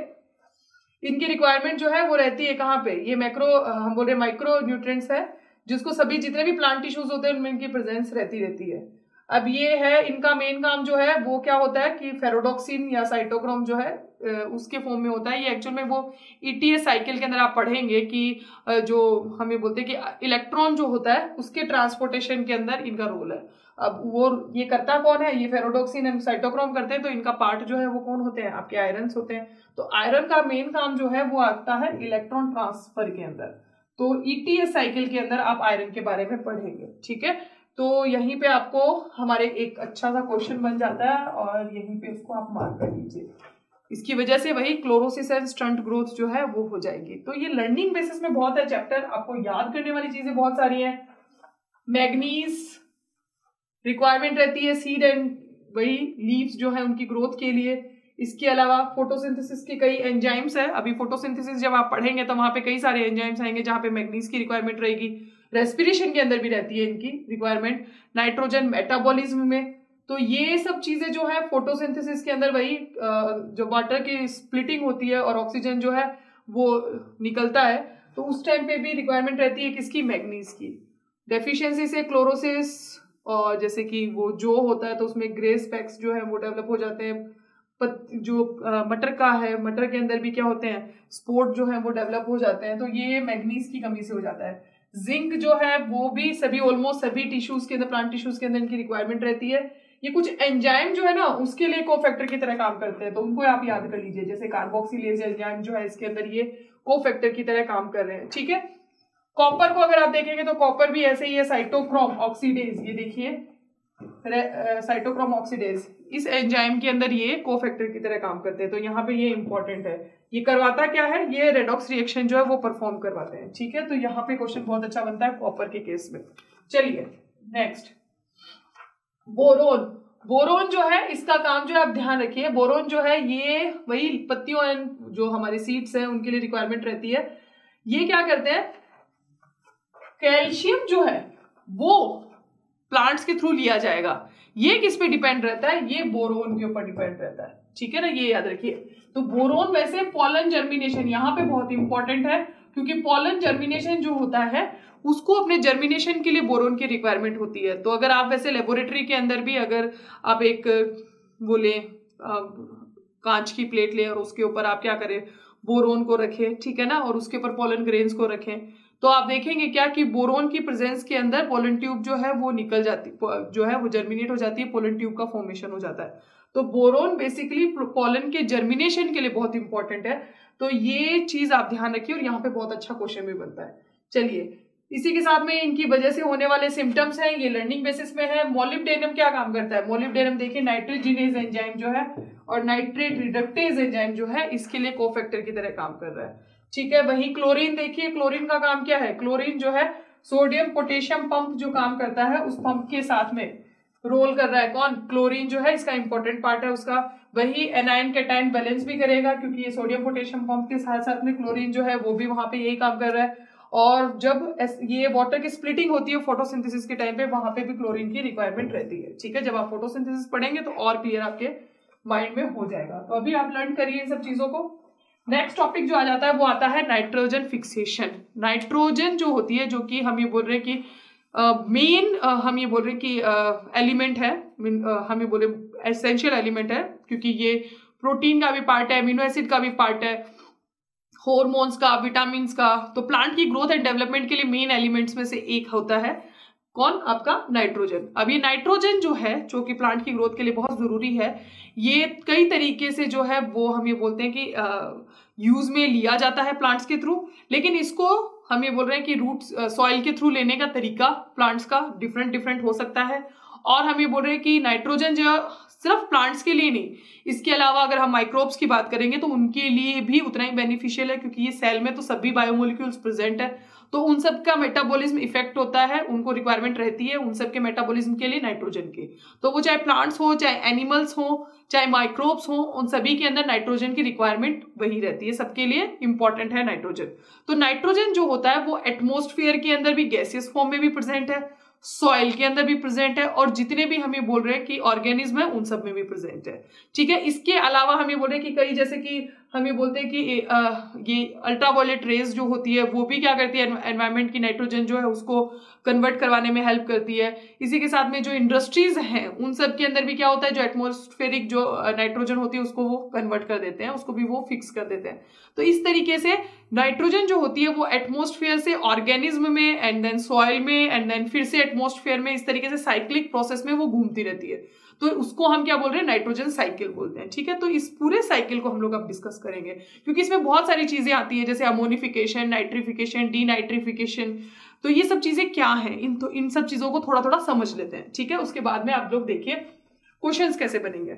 इनकी रिक्वायरमेंट जो है वो रहती है कहाँ पे, ये मैक्रो हम बोल रहे हैं माइक्रो न्यूट्रिएंट्स है जिसको सभी जितने भी प्लांट टिश्यूज होते हैं उनमें इनकी प्रेजेंस रहती रहती है। अब ये है इनका मेन काम जो है वो क्या होता है कि फेरोडॉक्सिन या साइटोक्रोम जो है उसके फॉर्म में होता है। ये एक्चुअल में वो ईटीएस साइकिल के अंदर आप पढ़ेंगे कि जो हम ये बोलते हैं कि इलेक्ट्रॉन जो होता है उसके ट्रांसपोर्टेशन के अंदर इनका रोल है। अब वो ये करता कौन है, ये फेरोडॉक्सिन एंड साइटोक्रोम करते हैं। तो इनका पार्ट जो है वो कौन होते हैं, आपके आयरन्स होते हैं। तो आयरन का मेन काम जो है वो आता है इलेक्ट्रॉन ट्रांसफर के अंदर। तो ईटीएस साइकिल के अंदर आप आयरन के बारे में पढ़ेंगे, ठीक है। तो यहीं पे आपको हमारे एक अच्छा सा क्वेश्चन बन जाता है और यहीं पे इसको आप मार्क कर लीजिए। इसकी वजह से वही क्लोरोसिस एंड स्टंट ग्रोथ जो है वो हो जाएगी। तो ये लर्निंग बेसिस में बहुत है चैप्टर, आपको याद करने वाली चीजें बहुत सारी हैं। मैग्नीज रिक्वायरमेंट रहती है सीड एंड वही लीव्स जो है उनकी ग्रोथ के लिए। इसके अलावा फोटोसिंथेसिस के कई एंजाइम्स है। अभी फोटोसिंथेसिस जब आप पढ़ेंगे तो वहां पे कई सारे एंजाइम्स आएंगे जहां पे मैग्नीज की रिक्वायरमेंट रहेगी। रेस्पिरेशन के अंदर भी रहती है इनकी रिक्वायरमेंट, नाइट्रोजन मेटाबॉलिज्म में। तो ये सब चीजें जो है फोटोसिंथेसिस के अंदर वही जो वाटर की स्प्लिटिंग होती है और ऑक्सीजन जो है वो निकलता है, तो उस टाइम पे भी रिक्वायरमेंट रहती है किसकी, मैग्नीज की। डेफिशिएंसी से क्लोरोसिस और जैसे कि वो जो होता है तो उसमें ग्रे स्पेक्स जो है वो डेवलप हो जाते हैं। पत, जो आ, मटर का है, मटर के अंदर भी क्या होते हैं, स्पोर्ट जो है वो डेवलप हो जाते हैं। तो ये मैग्नीज की कमी से हो जाता है। जिंक जो है वो भी सभी ऑलमोस्ट सभी टिश्यूज के अंदर, प्लांट टिश्यूज के अंदर इनकी रिक्वायरमेंट रहती है। ये कुछ एंजाइम जो है ना उसके लिए कोफैक्टर की तरह काम करते हैं, तो उनको आप याद कर लीजिए। जैसे कार्बोक्सिलेज एंजाइम जो है इसके अंदर ये कोफैक्टर की तरह काम कर रहे हैं, ठीक है। कॉपर को अगर आप देखेंगे तो कॉपर भी ऐसे ही है, साइटोक्रोम ऑक्सीडेज, ये देखिए साइटोक्रोम ऑक्सीडेज, इस एंजाइम के अंदर ये कोफैक्टर की तरह काम करते हैं। तो यहाँ पे ये इंपॉर्टेंट है, ये करवाता क्या है, ये रेडॉक्स रिएक्शन जो है वो परफॉर्म करवाते हैं, ठीक है। तो यहाँ पे क्वेश्चन बहुत अच्छा बनता है कॉपर के केस में। चलिए नेक्स्ट, बोरोन। बोरोन जो है इसका काम जो है आप ध्यान रखिए, बोरोन जो है ये वही पत्तियों एंड जो हमारे सीड्स हैं उनके लिए रिक्वायरमेंट रहती है। ये क्या करते हैं, कैल्शियम जो है वो प्लांट्स के थ्रू लिया जाएगा। ये किस पे डिपेंड रहता है, ये बोरोन के ऊपर डिपेंड रहता है, ठीक है ना, ये याद रखिए। तो बोरोन वैसे पॉलन जर्मिनेशन यहाँ पे बहुत इंपॉर्टेंट है, क्योंकि पॉलन जर्मिनेशन जो होता है उसको अपने जर्मिनेशन के लिए बोरोन की रिक्वायरमेंट होती है। तो अगर आप वैसे लेबोरेटरी के अंदर भी अगर आप एक वो ले कांच की प्लेट ले और उसके ऊपर आप क्या करें, बोरोन को रखें, ठीक है ना, और उसके ऊपर पॉलन ग्रेन्स को रखें, तो आप देखेंगे क्या कि बोरोन की प्रेजेंस के अंदर पोलन ट्यूब जो है वो निकल जाती, जो है वो जर्मिनेट हो जाती है, पोलन ट्यूब का फॉर्मेशन हो जाता है। तो बोरोन बेसिकली पोलन के जर्मिनेशन के लिए बहुत इंपॉर्टेंट है। तो ये चीज आप ध्यान रखिए और यहाँ पे बहुत अच्छा क्वेश्चन भी बनता है। चलिए इसी के साथ में इनकी वजह से होने वाले सिम्टम्स हैं, ये लर्निंग बेसिस में है। मोलिब्डेनम क्या काम करता है, मोलिब्डेनम देखिए नाइट्रोजिनेज एंजाइम जो है और नाइट्रेट रिडक्टेज एंजाइम जो है इसके लिए कोफैक्टर की तरह काम कर रहा है, ठीक है। वहीं क्लोरीन देखिए, क्लोरीन का काम क्या है, क्लोरीन जो है सोडियम पोटेशियम पंप जो काम करता है उस पंप के साथ में रोल कर रहा है कौन, क्लोरीन जो है इसका इंपॉर्टेंट पार्ट है उसका। वही एनाइन कैटाइन बैलेंस भी करेगा, क्योंकि ये सोडियम पोटेशियम पंप के साथ साथ में क्लोरीन जो है वो भी वहां पे यही काम कर रहा है। और जब ये वाटर की स्प्लिटिंग होती है फोटोसिंथेसिस के टाइम पे, वहां पे भी क्लोरीन की रिक्वायरमेंट रहती है, ठीक है। जब आप फोटोसिंथेसिस पढ़ेंगे तो और क्लियर आपके माइंड में हो जाएगा। तो अभी आप लर्न करिए इन सब चीजों को। नेक्स्ट टॉपिक जो आ जाता है वो आता है नाइट्रोजन फिक्सेशन। नाइट्रोजन जो होती है, जो कि हम ये बोल रहे हैं कि मेन uh, uh, हम ये बोल रहे हैं कि एलिमेंट uh, है, uh, हम ये बोल रहे एसेंशियल एलिमेंट है, क्योंकि ये प्रोटीन का भी पार्ट है, अमीनो एसिड का भी पार्ट है, हॉर्मोन्स का, विटामिन का। तो प्लांट की ग्रोथ एंड डेवलपमेंट के लिए मेन एलिमेंट्स में से एक होता है कौन, आपका नाइट्रोजन। अब ये नाइट्रोजन जो है, जो कि प्लांट की ग्रोथ के लिए बहुत जरूरी है, ये कई तरीके से जो है वो हम ये बोलते हैं कि यूज में लिया जाता है प्लांट्स के थ्रू। लेकिन इसको हम ये बोल रहे हैं कि रूट सॉइल के थ्रू लेने का तरीका प्लांट्स का डिफरेंट डिफरेंट हो सकता है। और हम ये बोल रहे हैं कि नाइट्रोजन जो सिर्फ प्लांट्स के लिए नहीं, इसके अलावा अगर हम माइक्रोब्स की बात करेंगे तो उनके लिए भी उतना ही बेनिफिशियल है, क्योंकि ये सेल में तो सभी बायोमोलिक्यूल्स प्रेजेंट है, तो उन सब का मेटाबॉलिज्म इफेक्ट होता है, उनको रिक्वायरमेंट रहती है उन सब के मेटाबॉलिज्म के लिए नाइट्रोजन की। तो वो चाहे प्लांट्स हो, चाहे एनिमल्स हो, चाहे माइक्रोब्स हो, उन सभी के अंदर नाइट्रोजन की रिक्वायरमेंट वही रहती है, सबके लिए इंपॉर्टेंट है नाइट्रोजन। तो नाइट्रोजन जो होता है वो एटमोस्फेयर के अंदर भी गैसियस फॉर्म में भी प्रेजेंट है, सॉइल के अंदर भी प्रेजेंट है, और जितने भी हम ये बोल रहे हैं कि ऑर्गेनिज्म है उन सब में भी प्रेजेंट है, ठीक है। इसके अलावा हम ये बोल रहे हैं कि कई जैसे कि हम ये बोलते हैं कि आ, ये अल्ट्रावायलेट रेज जो होती है वो भी क्या करती है, एनवायरमेंट की नाइट्रोजन जो है उसको कन्वर्ट करवाने में हेल्प करती है। इसी के साथ में जो इंडस्ट्रीज हैं उन सब के अंदर भी क्या होता है, जो एटमोस्फेरिक जो नाइट्रोजन होती है उसको वो कन्वर्ट कर देते हैं, उसको भी वो फिक्स कर देते हैं। तो इस तरीके से नाइट्रोजन जो होती है वो एटमोस्फेयर से ऑर्गेनिज्म में, एंड देन सॉइल में, एंड देन फिर से एटमोस्फेयर में, इस तरीके से साइक्लिक प्रोसेस में वो घूमती रहती है। तो उसको हम क्या बोल रहे हैं, नाइट्रोजन साइकिल बोलते हैं, ठीक है। तो इस पूरे साइकिल को हम लोग अब डिस्कस करेंगे, क्योंकि इसमें बहुत सारी चीजें आती है, जैसे अमोनिफिकेशन, नाइट्रिफिकेशन, डीनाइट्रिफिकेशन। तो ये सब चीजें क्या हैं, इन तो इन सब चीजों को थोड़ा थोड़ा समझ लेते हैं, ठीक है। उसके बाद में आप लोग देखिए क्वेश्चंस कैसे बनेंगे।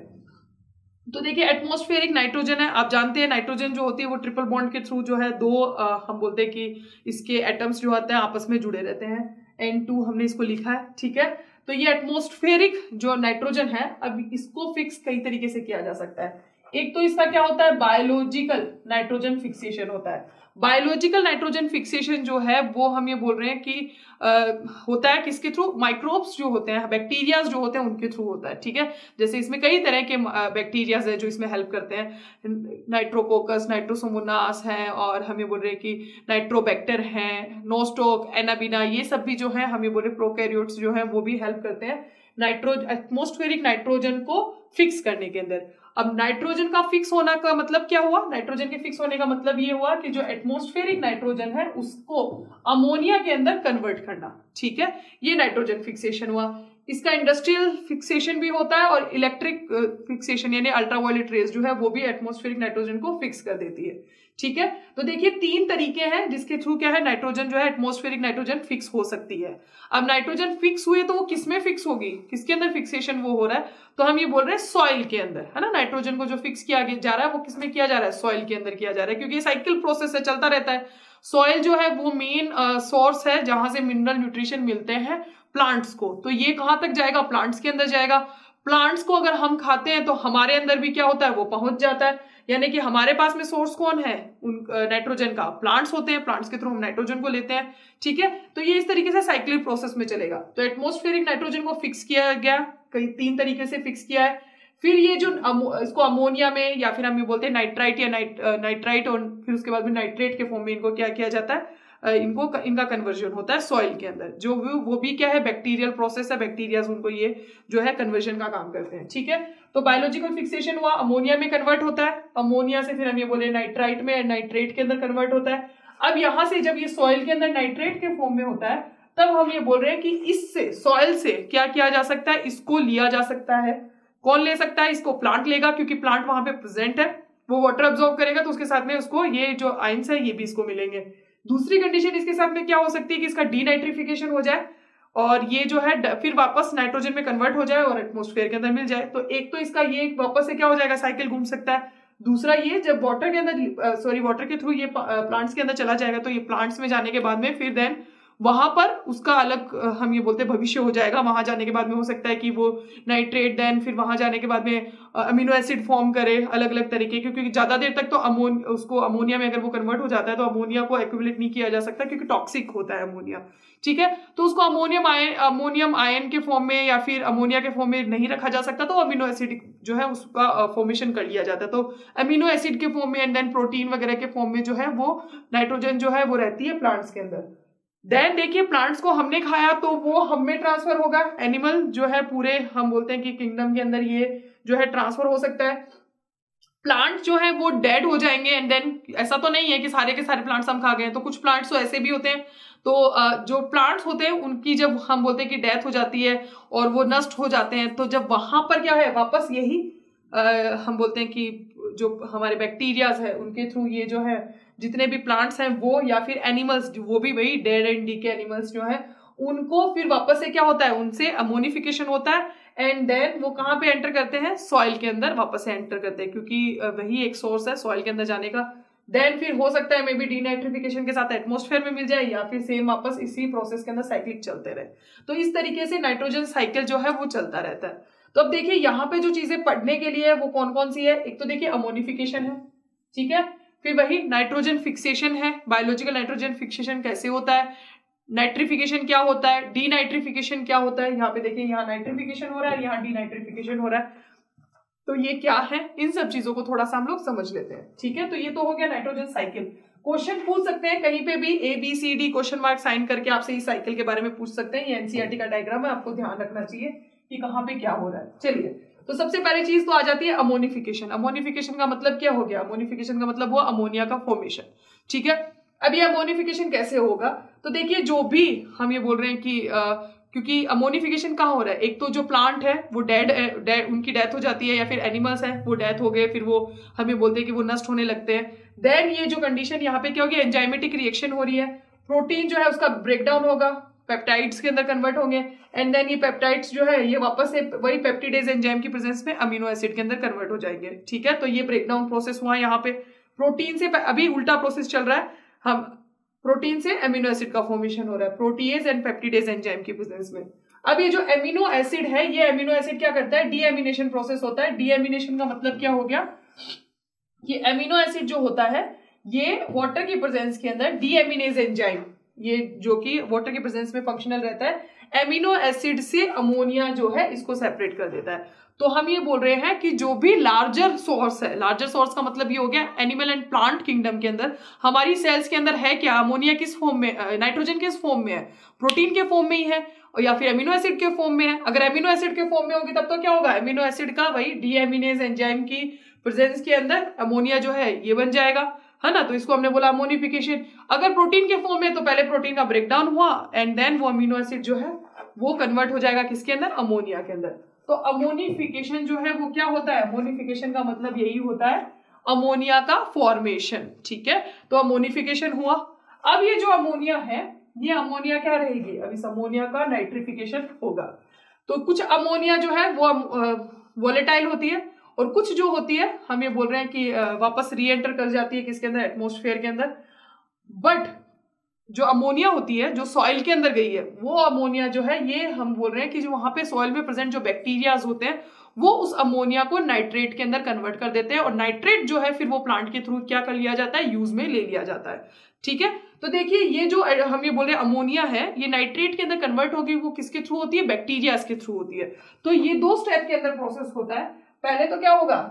तो देखिए एटमॉस्फेरिक नाइट्रोजन है, आप जानते हैं नाइट्रोजन जो होती है वो ट्रिपल बॉन्ड के थ्रू जो है दो आ, हम बोलते हैं कि इसके एटम्स जो होते हैं आपस में जुड़े रहते हैं, एन टू हमने इसको लिखा है, ठीक है। तो ये एटमॉस्फेरिक जो नाइट्रोजन है, अब इसको फिक्स कई तरीके से किया जा सकता है। एक तो इसका क्या होता है, बायोलॉजिकल नाइट्रोजन फिक्सेशन होता है। बायोलॉजिकल नाइट्रोजन फिक्सेशन जो है वो हम ये बोल रहे हैं कि आ, होता है किसके थ्रू, माइक्रोब्स जो होते हैं, बैक्टीरियाज जो होते हैं उनके थ्रू होता है, ठीक है। जैसे इसमें कई तरह के बैक्टीरियाज है जो इसमें हेल्प करते हैं, नाइट्रोकोकस, नाइट्रोसोमोनास है, और हम ये बोल रहे हैं कि नाइट्रोबैक्टर हैं, नोस्टोक, एनाबिना, ये सब भी जो है हम ये बोल रहे प्रोकैरियोट्स जो है वो भी हेल्प करते हैं नाइट्रो एटमॉस्फेरिक नाइट्रोजन को फिक्स करने के अंदर। अब नाइट्रोजन का फिक्स होना का मतलब क्या हुआ, नाइट्रोजन के फिक्स होने का मतलब ये हुआ कि जो एटमॉस्फेरिक नाइट्रोजन है उसको अमोनिया के अंदर कन्वर्ट करना, ठीक है, ये नाइट्रोजन फिक्सेशन हुआ। इसका इंडस्ट्रियल फिक्सेशन भी होता है और इलेक्ट्रिक फिक्सेशन यानी अल्ट्रावायलेट रेज जो है वो भी एटमॉस्फेरिक नाइट्रोजन को फिक्स कर देती है। ठीक है, तो देखिए तीन तरीके हैं जिसके थ्रू क्या है नाइट्रोजन जो है एटमॉस्फेरिक नाइट्रोजन फिक्स हो सकती है। अब नाइट्रोजन फिक्स हुए तो वो किसमें फिक्स होगी, किसके अंदर फिक्सेशन वो हो रहा है, तो हम ये बोल रहे हैं सॉइल के अंदर, है ना। नाइट्रोजन को जो फिक्स किया जा रहा है वो किसमें किया जा रहा है, सॉइल के अंदर किया जा रहा है, क्योंकि ये साइकिल प्रोसेस है, चलता रहता है। सॉइल जो है वो मेन सोर्स है जहां से मिनरल न्यूट्रिशन मिलते हैं प्लांट्स को, तो ये कहां तक जाएगा, प्लांट्स के अंदर जाएगा। प्लांट्स को अगर हम खाते हैं तो हमारे अंदर भी क्या होता है, वो पहुंच जाता है, यानी कि हमारे पास में सोर्स कौन है उन नाइट्रोजन का, प्लांट्स होते हैं, प्लांट्स के थ्रू हम नाइट्रोजन को लेते हैं। ठीक है, तो ये इस तरीके से साइक्लिक प्रोसेस में चलेगा। तो एटमॉस्फेरिक नाइट्रोजन को फिक्स किया गया, कई तीन तरीके से फिक्स किया है। फिर ये जो अमो, इसको अमोनिया में या फिर हम ये बोलते हैं नाइट्राइट या नाइट नाइट्राइट और फिर उसके बाद में नाइट्रेट के फॉर्म में इनको क्या किया जाता है, इनको इनका कन्वर्जन होता है सॉइल के अंदर, जो वो, वो भी क्या है बैक्टीरियल प्रोसेस है, बैक्टीरियाज उनको ये जो है कन्वर्जन का काम करते हैं। ठीक है, तो बायोलॉजिकल फिक्सेशन हुआ, अमोनिया में कन्वर्ट होता है, अमोनिया से फिर हम ये बोले नाइट्राइट में, नाइट्रेट के अंदर कन्वर्ट होता है। अब यहां से जब ये सॉइल के अंदर नाइट्रेट के फॉर्म में होता है तब हम ये बोल रहे हैं कि इससे सॉइल से क्या किया जा सकता है, इसको लिया जा सकता है। कौन ले सकता है इसको, प्लांट लेगा, क्योंकि प्लांट वहां पे प्रेजेंट है, वो वाटर अब्सॉर्ब करेगा तो उसके साथ में उसको ये जो आयंस है ये भी इसको मिलेंगे। दूसरी कंडीशन इसके साथ में क्या हो सकती है कि इसका डीनाइट्रिफिकेशन हो जाए और ये जो है फिर वापस नाइट्रोजन में कन्वर्ट हो जाए और एटमॉस्फेयर के अंदर मिल जाए। तो एक तो इसका ये वापस से क्या हो जाएगा, साइकिल घूम सकता है। दूसरा ये जब वाटर के अंदर सॉरी वाटर के थ्रू ये प्लांट्स के अंदर चला जाएगा तो ये प्लांट्स में जाने के बाद में फिर देन वहां पर उसका अलग हम ये बोलते हैं भविष्य हो जाएगा। वहां जाने के बाद में हो सकता है कि वो नाइट्रेट देन फिर वहां जाने के बाद में अमीनो एसिड फॉर्म करे अलग अलग तरीके, क्योंकि ज्यादा देर तक तो अमोन उसको अमोनिया में अगर वो कन्वर्ट हो जाता है तो अमोनिया को एक्यूमुलेट नहीं किया जा सकता क्योंकि टॉक्सिक होता है अमोनिया। ठीक है, तो उसको अमोनियम आयन अमोनियम आयन के फॉर्म में या फिर अमोनिया के फॉर्म में नहीं रखा जा सकता, तो अमीनो एसिड जो है उसका फॉर्मेशन कर लिया जाता है। तो अमीनो एसिड के फॉर्म में एंड देन प्रोटीन वगैरह के फॉर्म में जो है वो नाइट्रोजन जो है वो रहती है प्लांट्स के अंदर। देन देखिए प्लांट्स को हमने खाया तो वो हम में ट्रांसफर होगा, एनिमल जो है पूरे हम बोलते हैं कि किंगडम के अंदर ये जो है ट्रांसफर हो सकता है। प्लांट जो है वो डेड हो जाएंगे एंड देन ऐसा तो नहीं है कि सारे के सारे प्लांट्स हम खा गए, तो कुछ प्लांट्स तो ऐसे भी होते हैं। तो जो प्लांट्स होते हैं उनकी जब हम बोलते हैं कि डेथ हो जाती है और वो नष्ट हो जाते हैं, तो जब वहां पर क्या है वापस यही आ, हम बोलते हैं कि जो हमारे बैक्टीरियाज है उनके थ्रू ये जो है जितने भी प्लांट्स हैं वो या फिर एनिमल्स वो भी वही dead and decay animals जो है उनको फिर वापस से क्या होता है उनसे अमोनिफिकेशन होता है एंड देन वो कहाँ पे एंटर करते हैं, सॉइल के अंदर वापस से एंटर करते हैं, क्योंकि वही एक सोर्स है सॉइल के अंदर जाने का। देन फिर हो सकता है मे बी डीनाइट्रिफिकेशन के साथ एटमॉस्फेयर में मिल जाए या फिर सेम वापस इसी प्रोसेस के अंदर साइक्लिक चलते रहे। तो इस तरीके से नाइट्रोजन साइकिल जो है वो चलता रहता है। तो अब देखिए यहाँ पे जो चीजें पढ़ने के लिए है वो कौन कौन सी है, एक तो देखिए अमोनिफिकेशन है, ठीक है, फिर वही नाइट्रोजन फिक्सेशन है, बायोलॉजिकल नाइट्रोजन फिक्सेशन कैसे होता है, नाइट्रिफिकेशन क्या होता है, डीनाइट्रिफिकेशन क्या होता है। यहाँ पे देखिए यहाँ नाइट्रिफिकेशन हो रहा है, यहाँ डीनाइट्रिफिकेशन हो रहा है, तो ये क्या है, इन सब चीजों को थोड़ा सा हम लोग समझ लेते हैं। ठीक है, तो ये तो हो गया नाइट्रोजन साइकिल। क्वेश्चन पूछ सकते हैं कहीं पे भी A B C D question mark sign करके आपसे इस साइकिल के बारे में पूछ सकते हैं। ये एनसीईआरटी का डायग्राम है, आपको ध्यान रखना चाहिए कि कहाँ पे क्या हो रहा है। चलिए, तो सबसे पहले चीज तो आ जाती है अमोनिफिकेशन। अमोनिफिकेशन का मतलब क्या हो गया, अमोनिफिकेशन का मतलब हुआ अमोनिया का फॉर्मेशन। ठीक है, अब ये अमोनिफिकेशन कैसे होगा, तो देखिए जो भी हम ये बोल रहे हैं कि आ, क्योंकि अमोनिफिकेशन कहाँ हो रहा है, एक तो जो प्लांट है वो डेड डेड उनकी डेथ हो जाती है या फिर एनिमल्स हैं वो डेथ हो गए, फिर वो हम ये बोलते हैं कि वो नष्ट होने लगते हैं। देन ये जो कंडीशन यहाँ पे क्या होगी, एंजाइमेटिक रिएक्शन हो रही है, प्रोटीन जो है उसका ब्रेकडाउन होगा, पेप्टाइड्स के अंदर कन्वर्ट होंगे एंड देन ये पेप्टाइड्स जो है ये वापस से वही पेप्टिडेज एंजाइम की प्रेजेंस में अमीनो एसिड के अंदर कन्वर्ट हो जाएंगे। ठीक है, तो ये ब्रेकडाउन प्रोसेस हुआ यहाँ पे। प्रोटीन से अभी उल्टा प्रोसेस चल रहा है, हम प्रोटीन से अमीनो एसिड का फॉर्मेशन हो रहा है प्रोटीएज एंड पेप्टिडेज एंजाइम की प्रेजेंस में। अब ये जो अमीनो एसिड है, ये अमीनो एसिड क्या करता है, डीएमिनेशन प्रोसेस होता है। डीएमिनेशन का मतलब क्या हो गया कि अमीनो एसिड जो होता है ये वाटर की प्रेजेंस के अंदर डीएमिनेज एंजाइम, ये जो कि वाटर के प्रेजेंस में फंक्शनल रहता है, एमिनो एसिड से अमोनिया जो है इसको सेपरेट कर देता है। तो हम ये बोल रहे हैं कि जो भी लार्जर सोर्स है, लार्जर सोर्स का मतलब ये हो गया एनिमल एंड प्लांट किंगडम के अंदर हमारी सेल्स के अंदर है क्या, अमोनिया किस फॉर्म में, नाइट्रोजन किस फॉर्म में है, प्रोटीन के फॉर्म में ही है या फिर एमिनो एसिड के फॉर्म में है। अगर एमिनो एसिड के फॉर्म में होगी तब तो क्या होगा, एमिनो एसिड का वही डीएमिनेज एंजाइम की प्रेजेंस के अंदर अमोनिया जो है ये बन जाएगा, है ना। तो इसको हमने बोला अमोनिफिकेशन। अगर प्रोटीन के फॉर्म में तो पहले प्रोटीन का ब्रेकडाउन हुआ एंड देन वो अमीनो एसिड जो है वो कन्वर्ट हो जाएगा किसके अंदर, अमोनिया के अंदर। तो अमोनिफिकेशन जो है वो क्या होता है, अमोनिफिकेशन का मतलब यही होता है अमोनिया का फॉर्मेशन, ठीक है। तो अमोनिफिकेशन हुआ। अब ये जो अमोनिया है, ये अमोनिया क्या रहेगी, अब इस अमोनिया का नाइट्रिफिकेशन होगा। तो कुछ अमोनिया जो है वो वोलेटाइल होती है, और कुछ जो होती है हम ये बोल रहे हैं कि वापस री एंटर कर जाती है किसके अंदर, एटमॉस्फेयर के अंदर। बट जो अमोनिया होती है जो सॉइल के अंदर गई है, वो अमोनिया जो है ये हम बोल रहे हैं कि जो वहां पे सॉइल में प्रेजेंट जो बैक्टीरियाज होते हैं वो उस अमोनिया को नाइट्रेट के अंदर कन्वर्ट कर देते हैं, और नाइट्रेट जो है फिर वो प्लांट के थ्रू क्या कर लिया जाता है, यूज में ले लिया जाता है, ठीक है। तो देखिए ये जो हम ये बोल रहे हैं अमोनिया है, ये नाइट्रेट के अंदर कन्वर्ट होगी, वो किसके थ्रू होती है, बैक्टीरियाज के थ्रू होती है। तो ये दो स्टेप के अंदर प्रोसेस होता है। पहले तो क्या होगा,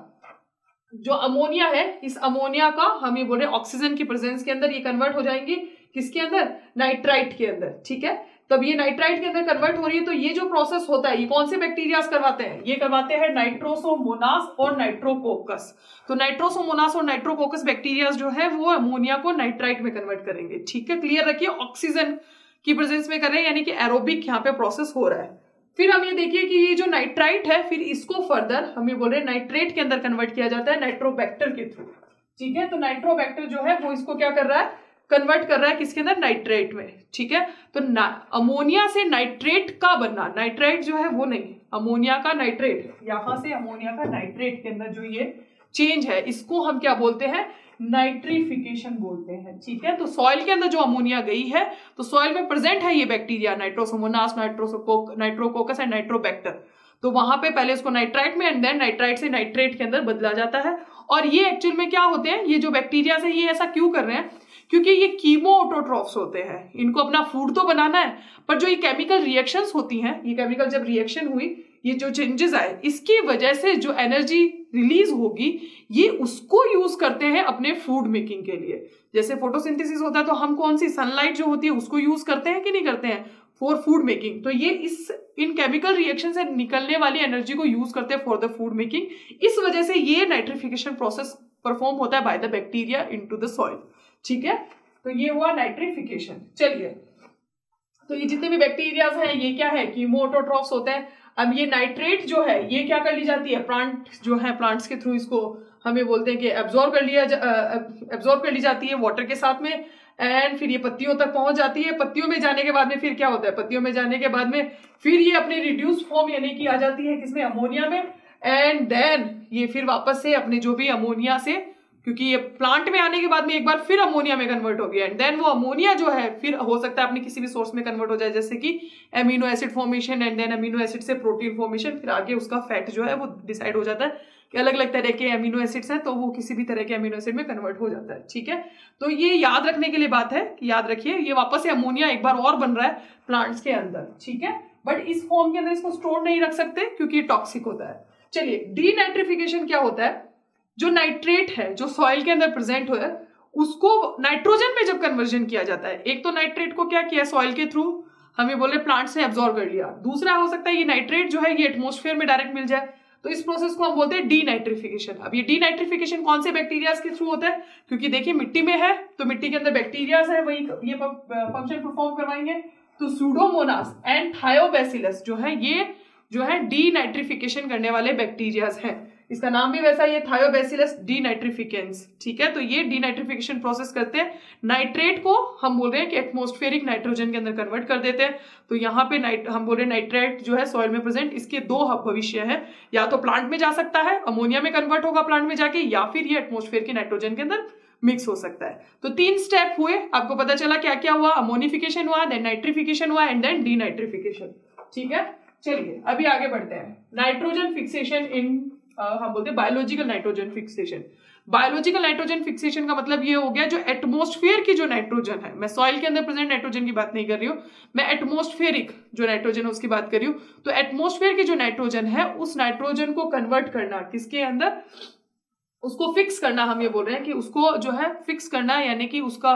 जो अमोनिया है, इस अमोनिया का हम ये बोल रहे हैं ऑक्सीजन की प्रेजेंस के अंदर ये कन्वर्ट हो जाएंगी किसके अंदर, नाइट्राइट के अंदर, ठीक है। तब ये नाइट्राइट के अंदर कन्वर्ट हो रही है। तो ये जो प्रोसेस होता है ये कौन से बैक्टीरियाज करवाते हैं, ये करवाते हैं नाइट्रोसोमोनास और नाइट्रोकोकस। तो नाइट्रोसोमोनास और नाइट्रोकोकस बैक्टीरियाज जो है वो अमोनिया को नाइट्राइट में कन्वर्ट करेंगे, ठीक है। क्लियर रखिए, ऑक्सीजन की प्रेजेंस में कर रहे हैं, यानी कि एरोबिक यहाँ पे प्रोसेस हो रहा है। फिर हम ये देखिए कि ये जो नाइट्राइट है, फिर इसको फर्दर हम ये बोल रहे हैं नाइट्रेट के अंदर कन्वर्ट किया जाता है नाइट्रोबैक्टर के थ्रू, ठीक है। तो नाइट्रोबैक्टर जो है वो इसको क्या कर रहा है, कन्वर्ट कर रहा है किसके अंदर, नाइट्रेट में, ठीक है। तो अमोनिया से नाइट्रेट का बनना, नाइट्रेट जो है वो नहीं, अमोनिया का नाइट्रेट, यहां से अमोनिया का नाइट्रेट के अंदर जो ये चेंज है, इसको हम क्या बोलते हैं, नाइट्रिफिकेशन बोलते हैं, ठीक है। तो सॉइल के अंदर जो अमोनिया गई है, तो सॉइल में प्रेजेंट है ये बैक्टीरिया नाइट्रोसोमोनास, नाइट्रोकोक नाइट्रोकोकस एंड नाइट्रोबैक्टर। तो वहां पे पहले उसको नाइट्राइट में एंड देन नाइट्राइट से नाइट्रेट के अंदर बदला जाता है। और ये एक्चुअल में क्या होते हैं, ये जो बैक्टीरिया है ये ऐसा क्यों कर रहे हैं, क्योंकि ये कीमो ऑटोट्रॉफ्स होते हैं, इनको अपना फूड तो बनाना है, पर जो ये केमिकल रिएक्शंस होती हैं, ये केमिकल जब रिएक्शन हुई, ये जो चेंजेस आए, इसकी वजह से जो एनर्जी रिलीज होगी ये उसको यूज करते हैं अपने फूड मेकिंग के लिए। जैसे फोटोसिंथेसिस होता है तो हम कौन सी सनलाइट जो होती है उसको यूज करते हैं कि नहीं करते हैं फॉर फूड मेकिंग। तो ये इस इन केमिकल रिएक्शन से निकलने वाली एनर्जी को यूज करते हैं फॉर द फूड मेकिंग। इस वजह से ये नाइट्रिफिकेशन प्रोसेस परफॉर्म होता है by the bacteria into the soil, ठीक है। तो ये हुआ नाइट्रिफिकेशन। चलिए, तो ये जितने भी बैक्टीरियाज हैं ये क्या है, कीमोऑटोट्रॉफ्स होते हैं। अब ये नाइट्रेट जो है ये क्या कर ली जाती है, प्लांट जो है प्लांट्स के थ्रू इसको हम ये बोलते हैं कि एब्जॉर्ब कर लिया एब्जॉर्ब कर ली जाती है वाटर के साथ में, एंड फिर ये पत्तियों तक पहुंच जाती है। पत्तियों में जाने के बाद में फिर क्या होता है, पत्तियों में जाने के बाद में फिर ये अपनी रिड्यूस फॉर्म यानी कि आ जाती है किसमें, अमोनिया में, एंड देन ये फिर वापस से अपने जो भी अमोनिया से, क्योंकि ये प्लांट में आने के बाद में एक बार फिर अमोनिया में कन्वर्ट हो गया, एंड देन वो अमोनिया जो है फिर हो सकता है अपने किसी भी सोर्स में कन्वर्ट हो जाए, जैसे कि amino acid formation, and then amino acid से प्रोटीन फॉर्मेशन, फिर आगे उसका फैट जो है वो डिसाइड हो जाता है कि अलग अलग तरह के अमीनो एसिड्स हैं, तो वो किसी भी तरह के अमीनो एसिड में कन्वर्ट हो जाता है, ठीक है। तो ये याद रखने के लिए बात है कि याद रखिए ये वापस से अमोनिया एक बार और बन रहा है प्लांट्स के अंदर, ठीक है। बट इस फॉर्म के अंदर इसको स्टोर नहीं रख सकते क्योंकि ये टॉक्सिक होता है। चलिए, डीनाइट्रिफिकेशन क्या होता है, जो नाइट्रेट है जो सॉइल के अंदर प्रेजेंट हो है उसको नाइट्रोजन में जब कन्वर्जन किया जाता है, एक तो नाइट्रेट को क्या किया सॉइल के थ्रू हम ये बोले प्लांट से एब्जॉर्ब कर लिया, दूसरा हो सकता है ये नाइट्रेट जो है ये एटमॉस्फेयर में डायरेक्ट मिल जाए, तो इस प्रोसेस को हम बोलते हैं डीनाइट्रिफिकेशन। अब ये डीनाइट्रिफिकेशन कौन से बैक्टीरियाज के थ्रू होता है, क्योंकि देखिए मिट्टी में है तो मिट्टी के अंदर बैक्टीरियाज है वही ये फंक्शन परफॉर्म करवाएंगे। तो सूडोमोनास एंड थायोबैसिलस जो है ये जो है डीनाइट्रिफिकेशन करने वाले बैक्टीरियाज हैं, इसका नाम भी वैसा ही है थायोबैसिलस डीनाइट्रिफिकेंस, ठीक है। तो ये डीनाइट्रिफिकेशन प्रोसेस करते हैं, नाइट्रेट को हम बोल रहे हैं कि एटमॉस्फेरिक नाइट्रोजन के अंदर कन्वर्ट कर देते हैं। तो यहाँ पे नाइट हम बोल रहे हैं नाइट्रेट जो है सॉइल में प्रेजेंट, इसके दो भविष्य है, या तो प्लांट में जा सकता है अमोनिया में कन्वर्ट होगा प्लांट में जाके, या फिर ये एटमॉस्फेयर के नाइट्रोजन के अंदर मिक्स हो सकता है। तो तीन स्टेप हुए, आपको पता चला क्या क्या हुआ, अमोनिफिकेशन हुआ, देन नाइट्रिफिकेशन हुआ, एंड देन डीनाइट्रिफिकेशन, ठीक है। चलिए अभी आगे बढ़ते हैं। नाइट्रोजन फिक्सेशन इन Uh, हम बोलते हैं biological nitrogen fixation. Biological nitrogen fixation का मतलब ये हो गया जो एटमॉस्फेयर की जो नाइट्रोजन है, मैं सॉइल के अंदर प्रेजेंट नाइट्रोजन की बात नहीं कर रही हूँ, मैं एटमॉस्फेरिक जो नाइट्रोजन है उसकी बात कर रही हूँ। तो एटमॉस्फेयर की जो नाइट्रोजन है उस नाइट्रोजन को कन्वर्ट करना किसके अंदर, उसको फिक्स करना, हम ये बोल रहे हैं कि उसको जो है फिक्स करना, यानी कि उसका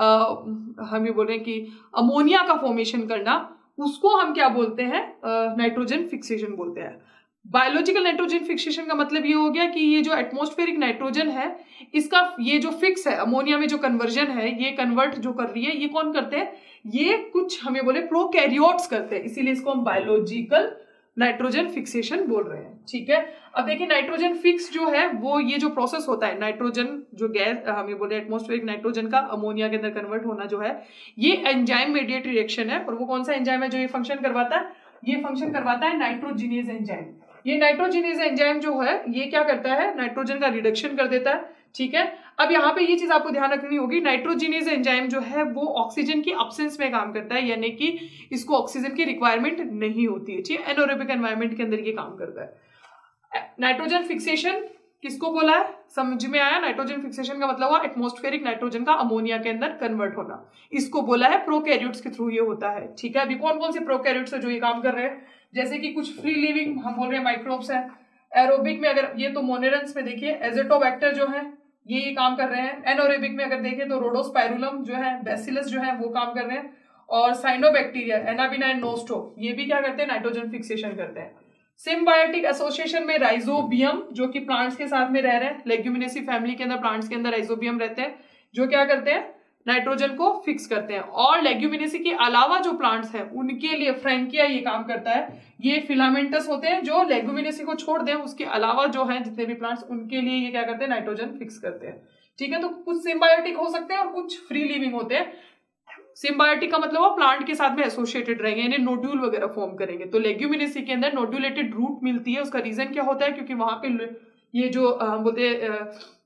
आ, हम ये बोल रहे हैं कि अमोनिया का फॉर्मेशन करना, उसको हम क्या बोलते हैं, नाइट्रोजन फिक्सेशन बोलते हैं। बायोलॉजिकल नाइट्रोजन फिक्सेशन का मतलब ये हो गया कि ये जो एटमॉस्फेरिक नाइट्रोजन है इसका ये जो फिक्स है अमोनिया में जो कन्वर्जन है ये कन्वर्ट जो कर रही है ये कौन करते हैं, ये कुछ हमें बोले प्रोकैरियोट्स करते हैं, इसीलिए इसको हम बायोलॉजिकल नाइट्रोजन फिक्सेशन बोल रहे हैं। ठीक है, अब देखिए नाइट्रोजन फिक्स जो है वो ये जो प्रोसेस होता है नाइट्रोजन जो गैस हमें बोले एटमॉस्फेरिक नाइट्रोजन का अमोनिया के अंदर कन्वर्ट होना जो है ये एंजाइम मेडिएट रिएक्शन है। और वो कौन सा एंजाइम है जो ये फंक्शन करवाता है, ये फंक्शन करवाता है नाइट्रोजिनेज एंजाइम। ये नाइट्रोजिनेज एंजाइम जो है ये क्या करता है, नाइट्रोजन का रिडक्शन कर देता है। ठीक है, अब यहाँ पे ये चीज आपको ध्यान रखनी होगी, नाइट्रोजिनेज एंजाइम जो है वो ऑक्सीजन की अब्सेंस में काम करता है, यानी कि इसको ऑक्सीजन की रिक्वायरमेंट नहीं होती है। ठीक है, एनोरेबिक एनवायरनमेंट के अंदर ये काम करता है। नाइट्रोजन फिक्सेशन किसको बोला है, समझ में आया? नाइट्रोजन फिक्सेशन का मतलब हुआ एटमॉस्फेरिक नाइट्रोजन का अमोनिया के अंदर कन्वर्ट होना, इसको बोला है प्रोकैरियोट्स के थ्रू ये होता है। ठीक है, अभी कौन कौन से प्रोकैरियोट्स है जो ये काम कर रहे हैं, जैसे कि कुछ फ्री लिविंग हम बोल रहे हैं माइक्रोब्स हैं। एरोबिक में अगर ये तो मोनेरन्स में देखिए एजेटोबैक्टर जो है ये ये काम कर रहे हैं। एनोरेबिक में अगर देखें तो रोडोस्पाइरुलम जो है, बैसिलस जो है वो काम कर रहे हैं। और साइनोबैक्टीरिया एनाबिना एंड नोस्टो ये भी क्या करते हैं, नाइट्रोजन फिक्सेशन करते हैं। सिम्बायोटिक एसोसिएशन में राइजोबियम जो कि प्लांट्स के साथ में रह रहे हैं, लेग्यूमिनेसी फैमिली के अंदर प्लांट्स के अंदर राइजोबियम रहते हैं जो क्या करते हैं, नाइट्रोजन को फिक्स करते हैं। और लेग्यूमिनेसी के अलावा जो प्लांट्स हैं उनके लिए फ्रैंकिया ये काम करता है, ये फिलामेंटस होते हैं जो लेग्यूमिनेसी को छोड़ दें उसके अलावा जो है जितने भी प्लांट्स उनके लिए ये क्या करते हैं, नाइट्रोजन फिक्स करते हैं। ठीक है, तो कुछ सिम्बायोटिक हो सकते हैं और कुछ फ्री लिविंग होते हैं। सिम्बायोटिक का मतलब वो प्लांट के साथ में एसोसिएटेड रहेंगे, यानी नोड्यूल वगैरह फॉर्म करेंगे। तो लेग्यूमिनेसी के अंदर नोड्यूलेटेड रूट मिलती है, उसका रीजन क्या होता है, क्योंकि वहां पे ये जो हम बोलते हैं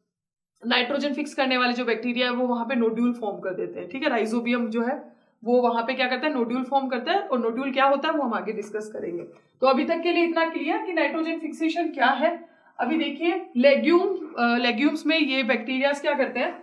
नाइट्रोजन फिक्स करने वाले जो बैक्टीरिया है वो वहां पे नोड्यूल फॉर्म कर देते हैं। ठीक है, राइजोबियम जो है वो वहां पे क्या करता है, नोड्यूल फॉर्म करता है। और नोड्यूल क्या होता है वो हम आगे डिस्कस करेंगे। तो अभी तक के लिए इतना क्लियर कि नाइट्रोजन फिक्सेशन क्या है। अभी देखिए लेग्यूम लेग्यूम्स में ये बैक्टीरिया क्या करते हैं,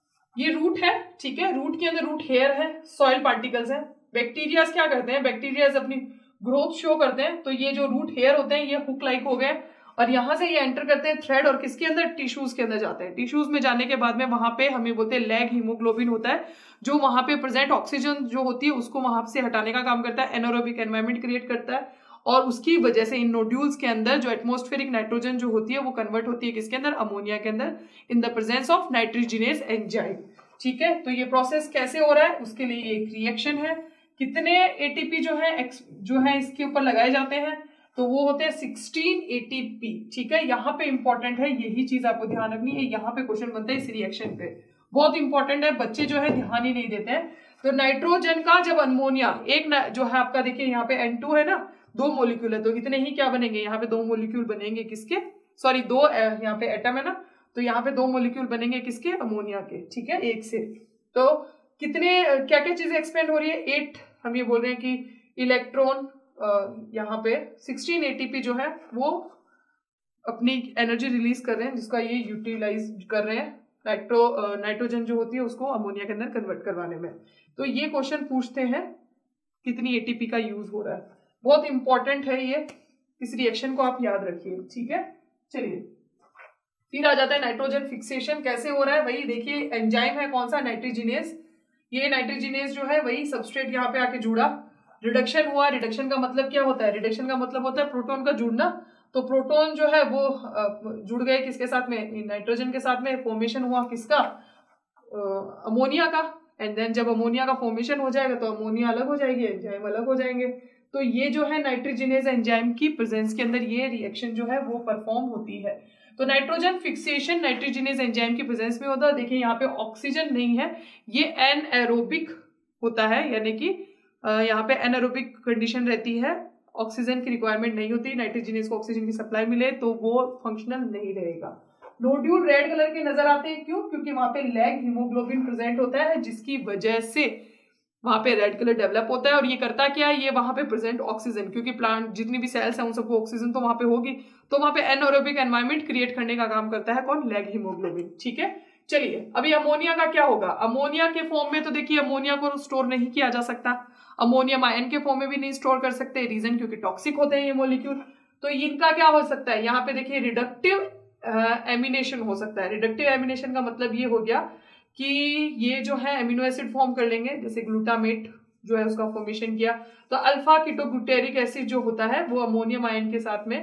ये रूट है। ठीक है, रूट के अंदर रूट हेयर है, सॉइल पार्टिकल्स है। बैक्टीरिया क्या करते हैं, बैक्टीरिया अपनी ग्रोथ शो करते हैं। तो ये जो रूट हेयर होते हैं ये हुक लाइक हो गए और यहां से ये एंटर करते हैं थ्रेड और किसके अंदर, टिश्यूज के अंदर जाते हैं। टिश्यूज में जाने के बाद में वहां पे हमें बोलते हैं लैग हीमोग्लोबिन होता है जो वहां पे प्रेजेंट ऑक्सीजन जो होती है उसको वहां से हटाने का काम करता है, एनोरोबिक एनवायरनमेंट क्रिएट करता है। और उसकी वजह से इन नोड्यूल्स के अंदर जो एटमॉस्फेरिक नाइट्रोजन जो होती है वो कन्वर्ट होती है किसके अंदर, अमोनिया के अंदर, in the presence of nitrogenase enzyme. ठीक है, तो ये प्रोसेस कैसे हो रहा है उसके लिए एक रिएक्शन है। कितने एटीपी जो है जो है इसके ऊपर लगाए जाते हैं, तो वो होते हैं सोलह एटीपी। ठीक है, यहाँ पे इंपॉर्टेंट है, यही चीज आपको ध्यान रखनी है। यहाँ पे क्वेश्चन बनता है इस रिएक्शन पे, बहुत इंपॉर्टेंट है, बच्चे जो है ध्यान ही नहीं देते हैं। तो नाइट्रोजन का जब अमोनिया एक जो है आपका देखिए यहाँ पे एन टू है ना, दो मोलिक्यूल है, तो इतने ही क्या बनेंगे, यहाँ पे दो मोलिक्यूल बनेंगे किसके, सॉरी दो यहाँ पे एटम है ना, तो यहाँ पे दो मोलिक्यूल बनेंगे किसके, अमोनिया के। ठीक है, एक से तो कितने क्या क्या चीजें एक्सपेंड हो रही है, एट हम ये बोल रहे हैं कि इलेक्ट्रॉन यहाँ पे सोलह एटीपी जो है वो अपनी एनर्जी रिलीज कर रहे हैं जिसका ये यूटिलाइज कर रहे हैं नाइट्रो नाइट्रोजन जो होती है उसको अमोनिया के अंदर कन्वर्ट करवाने में। तो ये क्वेश्चन पूछते हैं कितनी एटीपी का यूज हो रहा है, बहुत इंपॉर्टेंट है ये, इस रिएक्शन को आप याद रखिए। ठीक है, चलिए फिर आ जाता है नाइट्रोजन फिक्सेशन कैसे हो रहा है। वही देखिए एंजाइम है कौन सा, नाइट्रोजिनेज। ये नाइट्रोजिनेज जो है वही सबस्ट्रेट यहाँ पे आके जुड़ा, रिडक्शन हुआ। रिडक्शन का मतलब क्या होता है, रिडक्शन का मतलब होता है प्रोटॉन का जुड़ना। तो प्रोटॉन जो है वो जुड़ गए किसके साथ में, नाइट्रोजन के साथ में, फॉर्मेशन हुआ किसका, अमोनिया का। एंड देन जब अमोनिया का फॉर्मेशन हो जाएगा तो अमोनिया अलग हो जाएगी, एंजाइम अलग हो जाएंगे। तो ये जो है नाइट्रोजिनेज एंजाइम की प्रेजेंस के अंदर ये रिएक्शन जो है वो परफॉर्म होती है। तो नाइट्रोजन फिक्सेशन नाइट्रोजिनेज एंजाइम की प्रेजेंस में होता है। देखिए यहाँ पे ऑक्सीजन नहीं है, ये एनएरोबिक होता है, यानी कि यहाँ पे एनएरोबिक कंडीशन रहती है, ऑक्सीजन की रिक्वायरमेंट नहीं होती, नाइट्रोजिनेज को ऑक्सीजन की सप्लाई मिले तो वो फंक्शनल नहीं रहेगा। नोड्यूल रेड कलर के नजर आते हैं, क्यों, क्योंकि वहां पे लैग हीमोग्लोबिन प्रेजेंट होता है जिसकी वजह से वहां पे रेड कलर डेवलप होता है। और ये करता क्या है, ये वहां पे प्रेजेंट ऑक्सीजन, क्योंकि प्लांट जितनी भी सेल्स हैं उन सबको ऑक्सीजन तो वहां पे होगी, तो वहां पे एनएरोबिक एनवायरनमेंट क्रिएट करने का काम करता है कौन, लैग हीमोग्लोबिन। ठीक है, चलिए अभी अमोनिया का क्या होगा। अमोनिया के फॉर्म में तो देखिए अमोनिया को स्टोर नहीं किया जा सकता, अमोनियम आयन के फॉर्म में भी नहीं स्टोर कर सकते, रीजन क्योंकि टॉक्सिक होते हैं ये मॉलिक्यूल। तो इनका क्या हो सकता है, यहाँ पे देखिए रिडक्टिव एमिनेशन हो सकता है। रिडक्टिव एमिनेशन का मतलब ये हो गया कि ये जो है एमिनो एसिड फॉर्म कर लेंगे, जैसे ग्लूटामेट जो है उसका फॉर्मेशन किया, तो अल्फा कीटोग्लूटेरिक एसिड जो होता है वो अमोनियम आयन के साथ में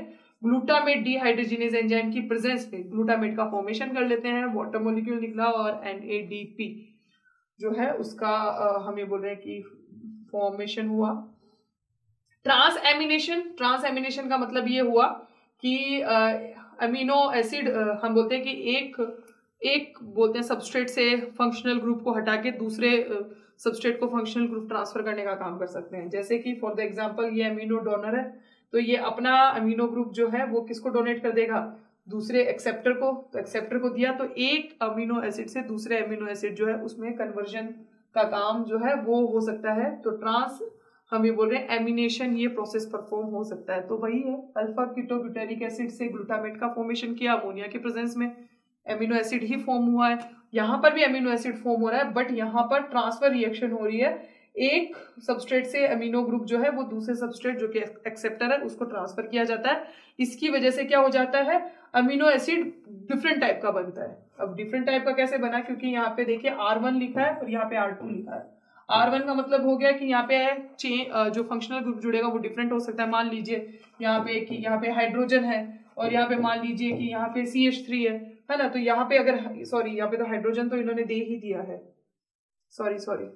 ग्लूटामेट डिहाइड्रोजिनेज एंजाइम की प्रेजेंस में ग्लूटामेट का फॉर्मेशन कर लेते हैं, वाटर मॉलिक्यूल निकला और एन ए डी पी जो है उसका आ, हम ये बोल रहे हैं कि फॉर्मेशन हुआ। ट्रांस एमिनेशन, ट्रांस एमिनेशन का मतलब ये हुआ कि अमीनो एसिड हम बोलते हैं कि एक एक बोलते हैं सबस्ट्रेट से फंक्शनल ग्रुप को हटा के दूसरे सबस्ट्रेट को फंक्शनल ग्रुप ट्रांसफर करने का काम कर सकते हैं। जैसे कि फॉर द एग्जांपल ये अमीनो डोनर है, तो ये अपना अमीनो ग्रुप जो है वो किसको डोनेट कर देगा, दूसरे एक्सेप्टर को। तो एक्सेप्टर को दिया तो एक अमीनो एसिड से दूसरे अमीनो एसिड जो है उसमें कन्वर्जन का काम जो है वो हो सकता है। तो ट्रांस हम ये बोल रहे हैं एमिनेशन, ये प्रोसेस परफॉर्म हो सकता है। तो वही है, अल्फा कीटोब्यूटेरिक एसिड से ग्लूटामेट का फॉर्मेशन किया अमोनिया के प्रेजेंस में, एमिनो एसिड ही फॉर्म हुआ है। यहाँ पर भी अमीनो एसिड फॉर्म हो रहा है, बट यहाँ पर ट्रांसफर रिएक्शन हो रही है, एक सबस्ट्रेट से अमीनो ग्रुप जो है वो दूसरे सबस्ट्रेट जो कि एक्सेप्टर है उसको ट्रांसफर किया जाता है। इसकी वजह से क्या हो जाता है, अमीनो एसिड डिफरेंट टाइप का बनता है। अब डिफरेंट टाइप का कैसे बना, क्योंकि यहाँ पे देखिए आर वन लिखा है और यहाँ पे आर टू लिखा है। आर वन का मतलब हो गया कि यहाँ पे चेन जो फंक्शनल ग्रुप जुड़ेगा वो डिफरेंट हो सकता है। मान लीजिए यहाँ पे कि यहाँ पे हाइड्रोजन है और यहाँ पे मान लीजिए कि यहाँ पे सी एच थ्री है है ना। तो यहाँ पे अगर सॉरी यहाँ पे तो हाइड्रोजन तो इन्होंने दे ही दिया है, सॉरी सॉरी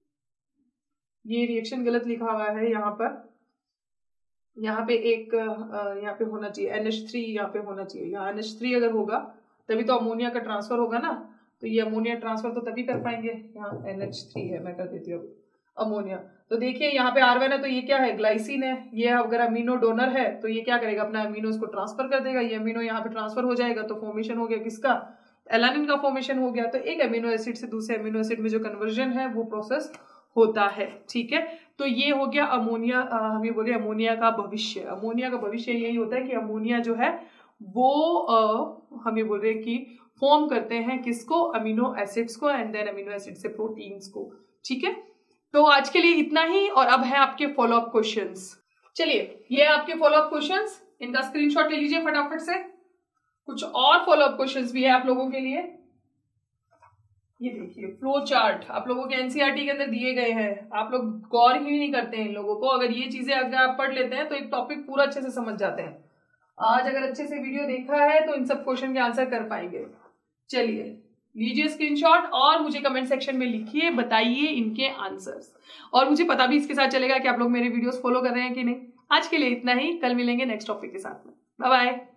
ये रिएक्शन गलत लिखा हुआ है। यहाँ पर यहाँ पे एक यहाँ पे होना चाहिए एन एच थ्री, यहाँ पे होना चाहिए, यहाँ एन एच थ्री अगर होगा तभी तो अमोनिया का ट्रांसफर होगा ना। तो ये अमोनिया ट्रांसफर तो तभी कर पाएंगे। यहाँ एन एच थ्री है, मैं कर देती हूँ अमोनिया। तो देखिए यहाँ पे आर वन है तो ये क्या है, ग्लाइसिन है। ये अगर अमीनो डोनर है तो ये क्या करेगा, अपना अमीनो इसको ट्रांसफर कर देगा। ये अमीनो यहाँ पे ट्रांसफर हो जाएगा तो फॉर्मेशन हो गया किसका, एलानिन का फॉर्मेशन हो गया। तो एक अमीनो एसिड से दूसरे अमीनो एसिड में जो कन्वर्जन है वो प्रोसेस होता है। ठीक है, तो ये हो गया अमोनिया। हम ये बोले अमोनिया का भविष्य। अमोनिया का भविष्य यही होता है कि अमोनिया जो है वो आ, हम ये बोल रहे हैं कि फॉर्म करते हैं किसको, अमीनो एसिड्स को, एंड देन अमीनो एसिड से प्रोटीन्स को। ठीक है, तो आज के लिए इतना ही। और अब है आपके फॉलोअप क्वेश्चंस। चलिए ये आपके फॉलोअप क्वेश्चंस, इनका स्क्रीनशॉट ले लीजिए फटाफट से। कुछ और फॉलोअप क्वेश्चंस भी है आप लोगों के लिए। ये देखिए फ्लो चार्ट आप लोगों के एनसीईआरटी के अंदर दिए गए हैं, आप लोग गौर ही नहीं करते हैं इन लोगों को। अगर ये चीजें अगर आप पढ़ लेते हैं तो एक टॉपिक पूरा अच्छे से समझ जाते हैं। आज अगर अच्छे से वीडियो देखा है तो इन सब क्वेश्चन के आंसर कर पाएंगे। चलिए लीजिए स्क्रीनशॉट और मुझे कमेंट सेक्शन में लिखिए, बताइए इनके आंसर्स। और मुझे पता भी इसके साथ चलेगा कि आप लोग मेरे वीडियोस फॉलो कर रहे हैं कि नहीं। आज के लिए इतना ही, कल मिलेंगे नेक्स्ट टॉपिक के साथ में। Bye bye.